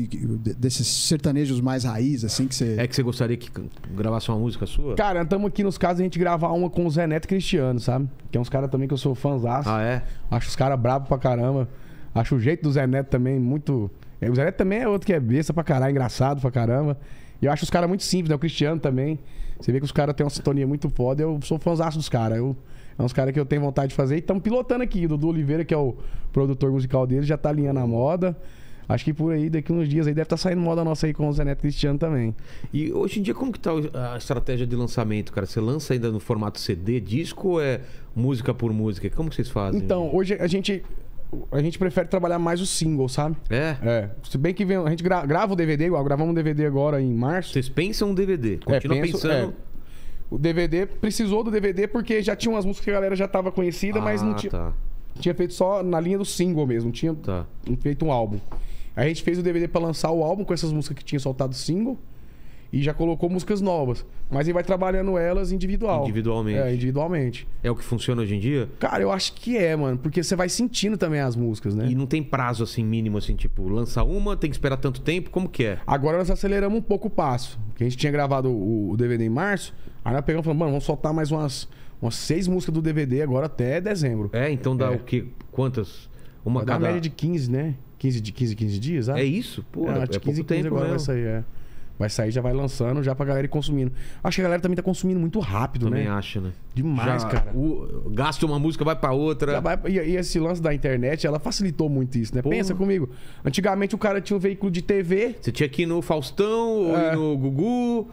desses sertanejos mais raiz assim que você... É que você gostaria que gravasse uma música sua? Cara, estamos aqui nos casos a gente gravar uma com o Zé Neto e Cristiano, sabe? Que é uns caras também que eu sou fãzaço. Ah, é? Acho os caras bravos pra caramba. Acho o jeito do Zé Neto também muito... O Zé Neto também é outro que é besta pra caralho, engraçado pra caramba. E eu acho os caras muito simples, né? O Cristiano também. Você vê que os caras têm uma sintonia muito foda. Eu sou fãzaço dos caras. É uns caras que eu tenho vontade de fazer. E estamos pilotando aqui. O Dudu Oliveira, que é o produtor musical dele, já tá alinhando a moda. Acho que por aí, daqui uns dias aí, deve estar saindo moda nossa aí com o Zé Neto e Cristiano também. E hoje em dia, como que tá a estratégia de lançamento, cara? Você lança ainda no formato CD, disco ou é música por música? Como que vocês fazem? Então, hoje a gente prefere trabalhar mais o single, sabe? É? Se bem que a gente grava o DVD, igual gravamos um DVD agora em março. Vocês pensam um DVD? Continua pensando... O DVD precisou do DVD porque já tinha umas músicas que a galera já tava conhecida, mas não tinha. Tá. Tinha feito só na linha do single mesmo, tinha Tá. feito um álbum. Aí a gente fez o DVD pra lançar o álbum com essas músicas que tinha soltado single e já colocou músicas novas. Mas aí vai trabalhando elas Individualmente. Individualmente. É o que funciona hoje em dia? Cara, eu acho que é, mano, porque você vai sentindo também as músicas, né? E não tem prazo assim mínimo, assim, tipo, lança uma, tem que esperar tanto tempo, como que é? Agora nós aceleramos um pouco o passo. Porque a gente tinha gravado o DVD em março, aí nós pegamos e falamos, mano, vamos soltar mais umas 6 músicas do DVD agora até dezembro. É, então dá o quê? Quantas? Uma Dá cada... média de 15, né? 15 dias, sabe? É isso? Pô, acho que 15 tempo agora vai sair, Vai sair, já vai lançando, já pra galera ir consumindo. Acho que a galera também tá consumindo muito rápido, Também né? acho, né? Demais, Já cara. Gasta uma música, vai pra outra. Já vai- e esse lance da internet, ela facilitou muito isso, né? Porra. Pensa comigo. Antigamente o cara tinha um veículo de TV. Você tinha que ir no Faustão, ou ir no Gugu,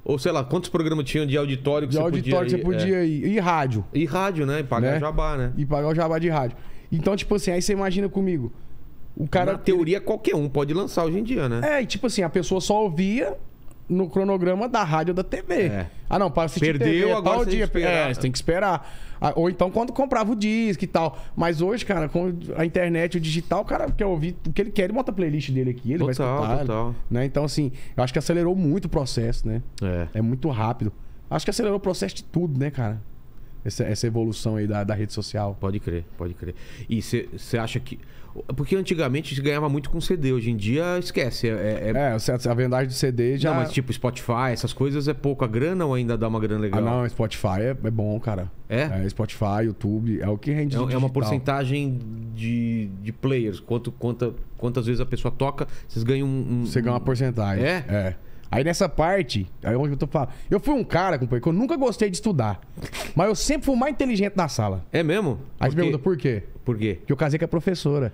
Ou sei lá, quantos programas tinham de auditório que De você auditório podia você podia ir. E rádio. E rádio, né? E pagar Né? jabá, né? E pagar o jabá de rádio. Então, tipo assim, aí você imagina comigo. O cara. Na teoria, qualquer um pode lançar hoje em dia, né? É, e tipo assim, a pessoa só ouvia no cronograma da rádio ou da TV. É. Ah, não, para assistir Perdeu, TV, agora tal você tem dia. que esperar. Você tem que esperar. Ah, ou então quando comprava o disco e tal. Mas hoje, cara, com a internet, o digital, o cara quer ouvir o que ele quer, ele bota a playlist dele aqui, ele vai escutar. Total. Né? Então, assim, eu acho que acelerou muito o processo, né? É. É muito rápido. Acho que acelerou o processo de tudo, né, cara? Essa evolução aí da rede social. Pode crer, pode crer. E você acha que... Porque antigamente se ganhava muito com CD, hoje em dia esquece. A vendagem de CD já... Não, mas tipo Spotify, essas coisas é pouca grana ou ainda dá uma grana legal? Ah, não, Spotify é bom, cara. É? Spotify, YouTube, é o que rende É uma digital. porcentagem de players. Quantas vezes a pessoa toca, vocês ganham Você ganha uma porcentagem. É? É. Aí nessa parte, aí onde eu tô falando. Eu fui um cara, companheiro, que eu nunca gostei de estudar. Mas eu sempre fui o mais inteligente da sala. É mesmo? Aí você pergunta por quê? Por quê? Porque eu casei com a professora.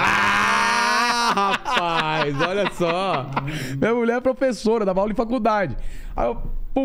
Ah, rapaz, olha só. Minha mulher é professora, dava aula em faculdade. Aí eu,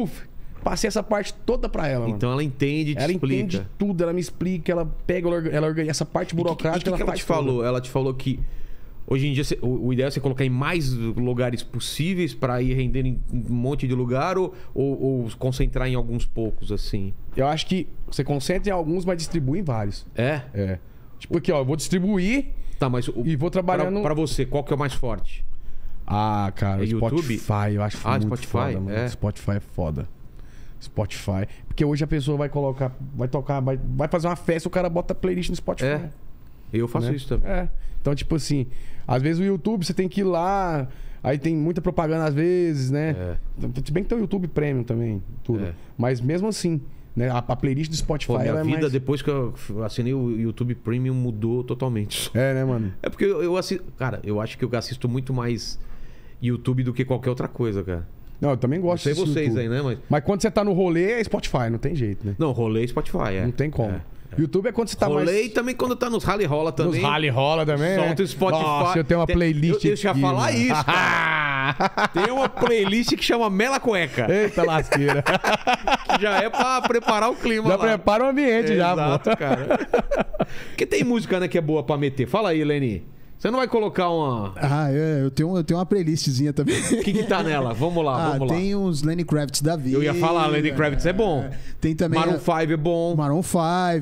passei essa parte toda pra ela, mano. Então ela entende e te Ela explica. entende tudo, ela me explica, ela pega, ela organiza essa parte burocrática. E o que ela faz te falou? toda. Ela te falou que hoje em dia o ideal é você colocar em mais lugares possíveis pra ir rendendo em um monte de lugar ou concentrar em alguns poucos, assim? Eu acho que você concentra em alguns, mas distribui em vários. É? É. Tipo aqui, ó, eu vou distribuir Tá, mas e vou trabalhando... pra você, qual que é o mais forte? Ah, cara, É YouTube? Spotify, eu acho muito Spotify? foda, mano. É. Spotify é foda. Spotify. Porque hoje a pessoa vai colocar, vai tocar, vai fazer uma festa, o cara bota playlist no Spotify. É. Eu faço né? isso também. É. Então, tipo assim, às vezes o YouTube você tem que ir lá, aí tem muita propaganda às vezes, né? Se bem que tem o YouTube Premium também, tudo. É. Mas mesmo assim, né? A playlist do Spotify Pô, minha ela é vida, mais... depois que eu assinei o YouTube Premium, mudou totalmente. É, né, mano? É porque eu assisto... Cara, eu acho que eu assisto muito mais YouTube do que qualquer outra coisa, cara. Não, eu também Não gosto sei de assistir vocês YouTube. aí, né? Mas quando você tá no rolê, é Spotify, não tem jeito, né? Não, rolê Spotify, Não tem como. É. YouTube é quando você tá Rolê mais... e também quando tá nos rally rola também. Nos rally rola também, Solta o né? Spotify. Nossa, eu tenho uma playlist Eu já ia aqui, falar mano. isso, cara. Tem uma playlist que chama Mela Cueca. Eita lasqueira. Que já é pra preparar o clima Já lá. prepara o ambiente já, Exato, pô. cara. Porque tem música, né, que é boa pra meter. Fala aí, Leni. Você não vai colocar uma... Ah, eu tenho uma playlistzinha também. O que tá nela? Vamos lá, vamos lá. Tem uns Lenny Kravitz da vida. Eu ia falar, Lenny Kravitz é bom. Tem também... Maroon 5 é bom. Maroon 5,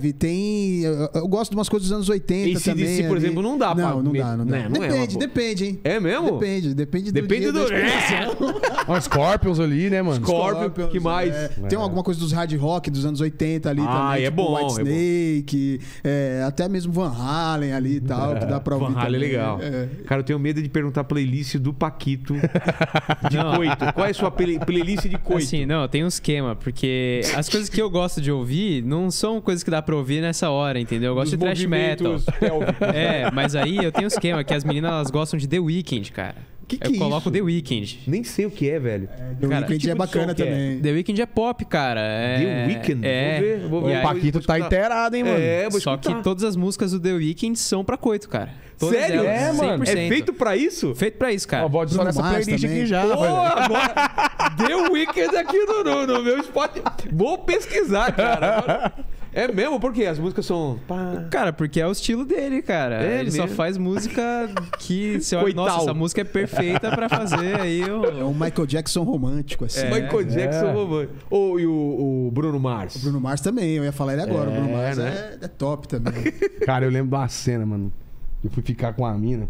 tem... Eu gosto de umas coisas dos anos 80 AC/DC, também. por ali. exemplo, não dá pra... Não dá. Né, não é uma boa. Depende, hein? É mesmo? Depende Depende dia do... da exposição. Ó, Scorpions ali, né, mano? Scorpion, que mais? Tem alguma coisa dos hard rock dos anos 80 ali Ah, também. é tipo bom, White é bom. Snake, até mesmo Van Halen ali e tal, que dá pra ouvir Van Halen é também. legal. Cara, eu tenho medo de perguntar a playlist do Paquito de coito. Qual é a sua playlist de coito? Assim, não, tem um esquema, porque as coisas que eu gosto de ouvir não são coisas que dá pra ouvir nessa hora, entendeu? Eu gosto de thrash metal. É, mas aí eu tenho um esquema que as meninas elas gostam de The Weeknd, cara. Que eu é coloco isso? The Weeknd. Nem sei o que é, velho. The Cara, Weeknd que tipo é de bacana som que é? também. The Weeknd é pop, cara. The Weeknd? É. Vou ver. E O aí- Paquito vou tá escutar. inteirado, hein, mano? É, vou Só escutar. que todas as músicas do The Weeknd são pra coito, cara. Todas Sério? elas, É, mano. 100%. É feito pra isso? Feito pra isso, cara. Ó, vou adicionar Bruno essa Mars playlist também. aqui já, Pô, rapaziada. agora deu o Weekend aqui no meu spot. Vou pesquisar, cara. É mesmo? Por quê? As músicas são... Pá. Cara, porque é o estilo dele, cara. É Ele só mesmo? faz música que você olha, Coital. nossa, essa música é perfeita pra fazer aí É o... um Michael Jackson romântico, assim. Michael Jackson, mamãe. Ou e o Bruno Mars? Bruno Mars também, eu ia falar ele agora. O Bruno Mars né? é top também. Cara, eu lembro de uma cena, mano. Eu fui ficar com a mina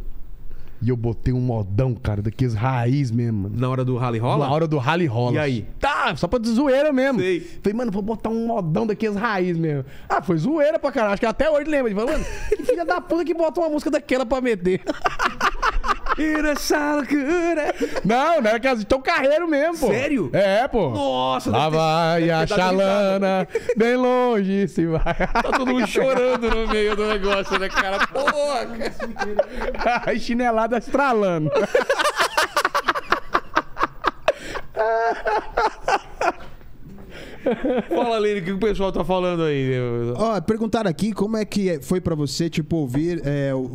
e eu botei um modão, cara, daqueles raiz mesmo, mano. Na hora do rally rola? Na hora do rally rola. E aí? Tá, só pra de zoeira mesmo. Sei. Falei, mano, vou botar um modão daqueles raiz mesmo. Ah, foi zoeira pra caralho. Acho que até hoje lembra. Ele falou, mano, que filha da puta que bota uma música daquela pra meter. E nessa loucura. Não era que elas estão carreiro mesmo, pô. Sério? É, pô. Nossa, Lá deve ter- vai deve a ter dado risada. chalana, bem longe se vai. Tá todo mundo chorando no meio do negócio, né, cara? Porra, cara. A chinelada estralando. Fala, Lene, o que o pessoal tá falando aí? Ó, perguntaram aqui como é que foi pra você, tipo, ouvir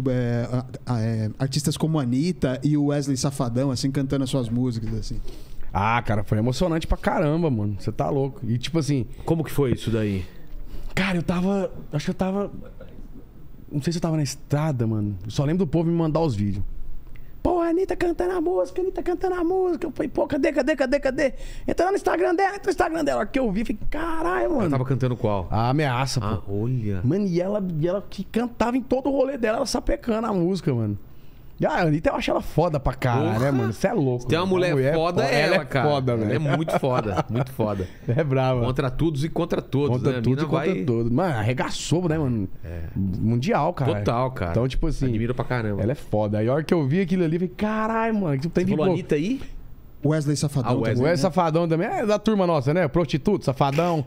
artistas como a Anitta e o Wesley Safadão, assim, cantando as suas músicas, assim. Ah, cara, foi emocionante pra caramba, mano. Você tá louco. E tipo assim... Como que foi isso daí? Cara, eu tava... Acho que eu tava... Não sei se eu tava na estrada, mano. Eu só lembro do povo me mandar os vídeos. Pô, a Anitta cantando a música, Eu falei, pô, cadê? Entra lá no Instagram dela. A hora que eu vi, falei, caralho, mano. Ela tava cantando qual? A Ameaça, pô. Ah, olha. Mano, e ela que cantava em todo o rolê dela, ela sapecando a música, mano. E a Anitta, eu acho ela foda pra caralho, né, mano? Você é louco. Tem uma mulher foda, ela, cara. Foda, velho. Ela é muito foda, muito foda. É brava. Contra todos e contra todos, Contra né? tudo e contra todos. Mano, arregaçou, né, mano? Mundial, cara. Total, cara. Então, tipo assim... Admiro pra caramba. Ela é foda. Aí a hora que eu vi aquilo ali, eu falei, caralho, mano. Tipo, tem Você falou Anitta aí? Wesley Safadão. Ah, Wesley. também, O né? Safadão também é da turma nossa, né? Prostituto, Safadão.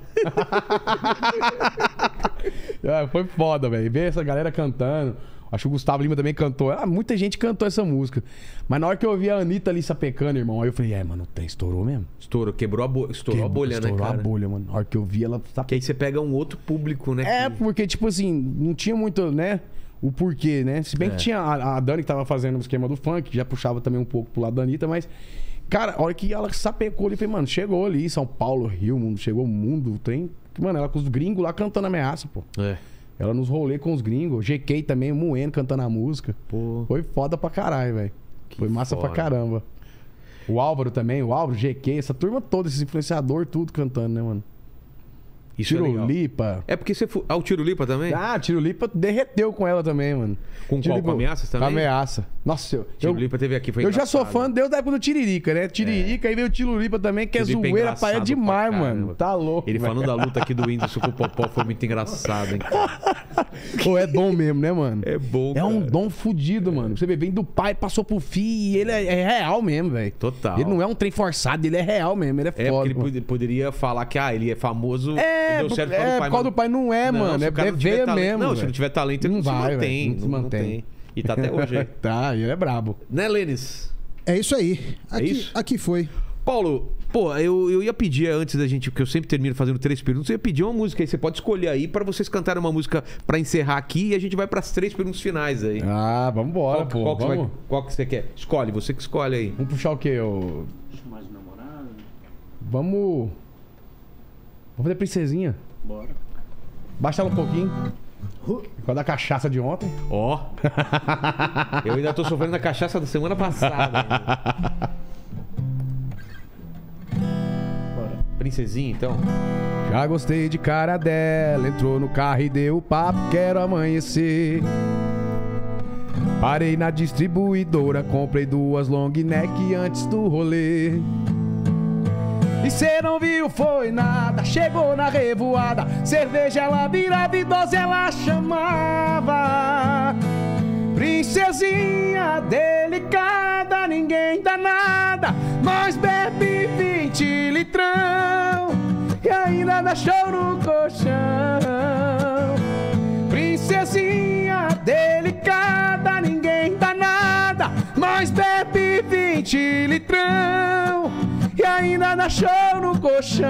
Foi foda, velho. Ver essa galera cantando. Acho que o Gustavo Lima também cantou. Muita gente cantou essa música. Mas na hora que eu vi a Anitta ali sapecando, irmão, aí eu falei, mano, estourou mesmo. Estourou, quebrou a bolha. Estourou a bolha, né, cara? Estourou a bolha, mano. Na hora que eu vi ela... Que aí você pega um outro público, né? É, porque, tipo assim, não tinha muito, né? O porquê, né? Se bem que tinha a Dani que tava fazendo o esquema do funk, que já puxava também um pouco pro lado da Anitta, mas... Cara, a hora que ela sapecou ali, eu falei, mano, chegou ali, São Paulo, Rio, mundo, chegou o mundo, tem... Mano, ela com os gringos lá cantando Ameaça, pô. É. Ela nos rolê com os gringos. GK também, o Moeno cantando a música. Pô. Foi foda pra caralho, velho. Foi massa foda. pra caramba. O Álvaro também, GK, essa turma toda, esses influenciadores, tudo cantando, né, mano? Isso é legal. Tirulipa. É porque você... Ah, o Tirulipa também? Ah, Tirulipa derreteu com ela também, mano. Com qual? Com Ameaças também? Com Ameaça. Nossa, Tirulipa teve aqui, foi eu já sou engraçado. fã desde a época do Tiririca, né? Tiririca, aí veio o Tirulipa também, que é Tirulipa zoeira engraçado pra é demais, pra mano. caramba. Tá louco. Ele velho. falando da luta aqui do Whindersson com o Popó foi muito engraçado, hein? cara? Pô, é dom mesmo, né, mano? É bom, É um cara. dom fudido, mano. Você vê, vem do pai, passou pro filho e ele é real mesmo, velho. Total. Ele não é um trem forçado, ele é real mesmo, ele é É, foda. porque pô. ele poderia falar que ele é famoso e deu certo por causa do pai. por causa do pai não é, mano. se É o cara não tiver veia talento- mesmo. Não, se velho. não tiver talento, ele não se vai, mantém. velho, não se mantém. E tá até hoje aí. Tá, ele é brabo. Né, Lênis? É isso aí. Aqui, isso? aqui foi. Paulo, pô, eu ia pedir antes da gente, porque eu sempre termino fazendo 3 perguntas, eu ia pedir uma música aí. Você pode escolher aí pra vocês cantarem uma música pra encerrar aqui e a gente vai pras 3 perguntas finais aí. Ah, vambora, pô. Qual que Vamos. qual que você quer? Escolhe, você que escolhe aí. Vamos puxar o quê? Mais de namorado? Vamos fazer princesinha. Bora. Baixa ela um pouquinho. Por causa da cachaça de ontem. Ó. Eu ainda tô sofrendo da cachaça da semana passada. ainda. Princesinha, então. Já gostei de cara dela, entrou no carro e deu o papo, quero amanhecer. Parei na distribuidora, comprei 2 long neck antes do rolê. E cê não viu, foi nada, chegou na revoada, cerveja ela virava e dose ela chamava. Princesinha delicada, ninguém dá nada, mas bebe 20 litrão e ainda dá show no colchão. Princesinha delicada, ninguém dá nada, mas bebe 20 litrão e ainda dá show no colchão.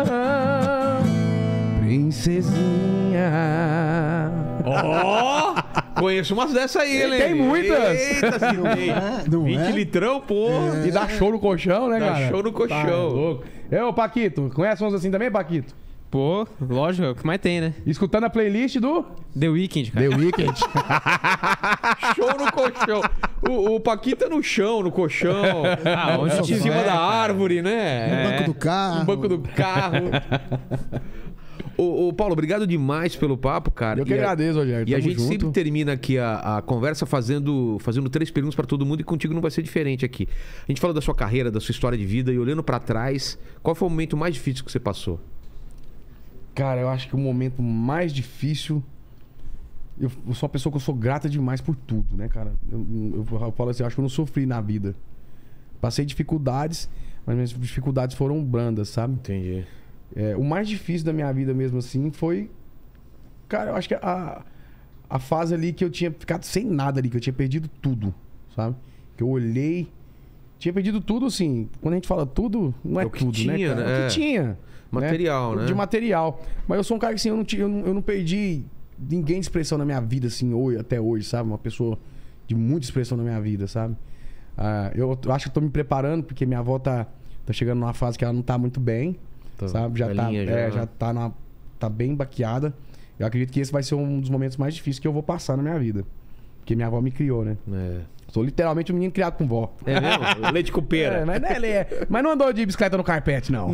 Princesinha. Ó! Conheço umas dessas aí, hein? Tem muitas. Eita, se tem. Não 20 é? litrão, pô. E dá show no colchão, né, Dá cara? show no colchão. Tá louco. Ô, Paquito, conhece uns assim também, Paquito? Pô, lógico, é o que mais tem, né? Escutando a playlist do The Weeknd, cara. The Weeknd. Show no colchão. O Paquito é no chão, no colchão. Ah, onde em tiver, cima da cara. árvore, No né? banco do carro. No banco do carro. Ô, Paulo, obrigado demais pelo papo, cara. Eu que agradeço, Rogério. E a Tamo gente junto. sempre termina aqui a conversa fazendo 3 perguntas pra todo mundo e contigo não vai ser diferente aqui. A gente fala da sua carreira, da sua história de vida e olhando pra trás, qual foi o momento mais difícil que você passou? Cara, eu acho que o momento mais difícil... Eu sou uma pessoa que eu sou grata demais por tudo, né, cara? Eu falo assim, eu acho que eu não sofri na vida. Passei dificuldades, mas minhas dificuldades foram brandas, sabe? Entendi. O mais difícil da minha vida mesmo assim foi... Cara, eu acho que a fase ali que eu tinha ficado sem nada ali, que eu tinha perdido tudo, sabe? Que eu olhei... Tinha perdido tudo, assim... Quando a gente fala tudo, não é O que tudo, tinha, né, cara? né? O que tinha. Material, né? De material. Mas eu sou um cara que, assim, eu não perdi ninguém de expressão na minha vida, assim, hoje, até hoje, sabe? Uma pessoa de muita expressão na minha vida, sabe? Eu acho que eu tô me preparando, porque minha avó tá Tá chegando numa fase que ela não tá muito bem, sabe? Já tá, já tá bem baqueada. Eu acredito que esse vai ser um dos momentos mais difíceis que eu vou passar na minha vida. Porque minha avó me criou, né? Sou literalmente um menino criado com vó. É mesmo? Leite com pera. Mas não andou de bicicleta no carpete, não.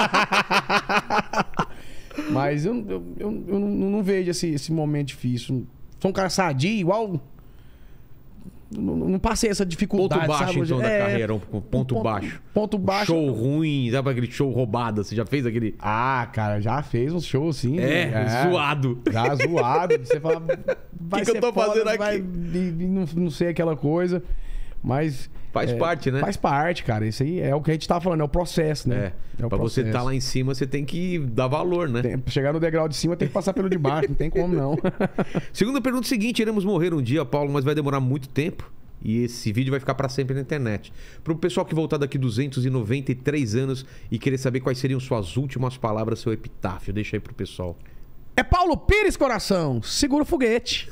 Mas eu não vejo esse momento difícil. Sou um cara sadio, igual... Não passei essa dificuldade, ponto baixo, sabe? então, da carreira. Ponto baixo. Ponto baixo. Show ruim, sabe aquele show roubado? Você já fez aquele... Ah, cara, já fez um show assim. Zoado. Já zoado. Você fala... O que eu tô fazendo aqui? Não sei aquela coisa. Mas... Faz parte, né? Faz parte, cara. Isso aí é o que a gente tá falando, é o processo, né? É o pra processo. você estar lá em cima, você tem que dar valor, né? Chegar no degrau de cima, tem que passar pelo de baixo. Não tem como, não. Segunda pergunta seguinte: iremos morrer um dia, Paulo, mas vai demorar muito tempo. E esse vídeo vai ficar para sempre na internet. Pro pessoal que voltar daqui 293 anos e querer saber quais seriam suas últimas palavras, seu epitáfio. Deixa aí pro pessoal. É Paulo Pires, coração. Segura o foguete.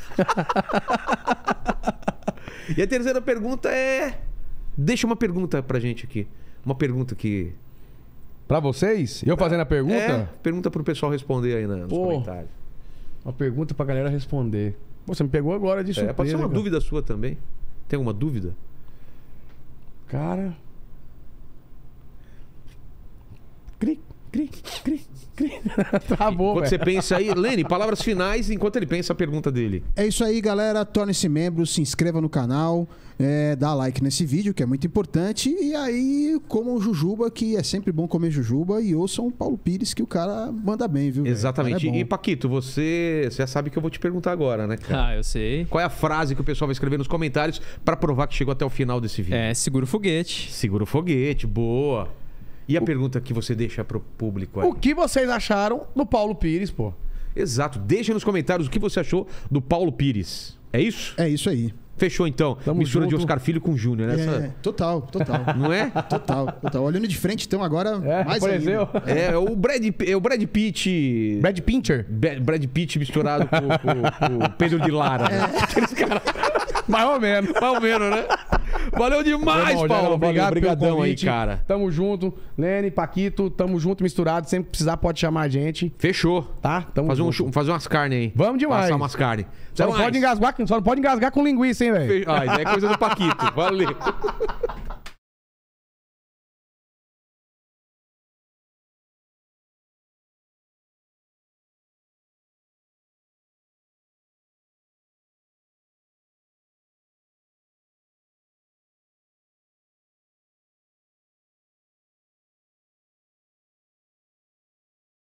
E a terceira pergunta é... Deixa uma pergunta pra gente aqui. Uma pergunta que... Pra vocês? Eu fazendo a pergunta? Pergunta pro pessoal responder aí nos comentários. Uma pergunta pra galera responder. Pô, você me pegou agora de surpresa. Pode ser uma cara. dúvida sua também. Tem alguma dúvida? Cara... Cri. Travou, Enquanto você pensa aí, Lene, palavras finais enquanto ele pensa a pergunta dele. É isso aí, galera. Torne-se membro, se inscreva no canal, dá like nesse vídeo, que é muito importante. E aí, comam jujuba, que é sempre bom comer jujuba. E ouçam o Paulo Pires, que o cara manda bem, viu? Exatamente. É E, Paquito, você já sabe que eu vou te perguntar agora, né, cara? Eu sei. Qual é a frase que o pessoal vai escrever nos comentários pra provar que chegou até o final desse vídeo? Segura o foguete. Segura o foguete, boa. E a pergunta que você deixa pro público aí? O que vocês acharam do Paulo Pires, pô? Exato. Deixa nos comentários o que você achou do Paulo Pires. É isso? É isso aí. Fechou, então. Tamo Mistura junto. de Oscar Filho com Júnior, né? Total. Não é? Total. Olhando de frente, então, agora mais apareceu? ainda. É o Brad Pitt... Brad Pincher? Brad Pitt misturado com o Pedro de Lara. Né? Aqueles caras... Mais ou menos. Mais ou menos, né? Valeu demais, Irmão, Paulo. obrigado pelo Obrigadão aí, convite. cara. Tamo junto. Lene, Paquito, tamo junto, misturado. Sempre que precisar, pode chamar a gente. Fechou. Tá? Tamo junto. Fazer umas carnes aí. Vamos demais. Passar umas carnes. Só não pode engasgar com linguiça, hein, velho? Isso é coisa do Paquito. Valeu.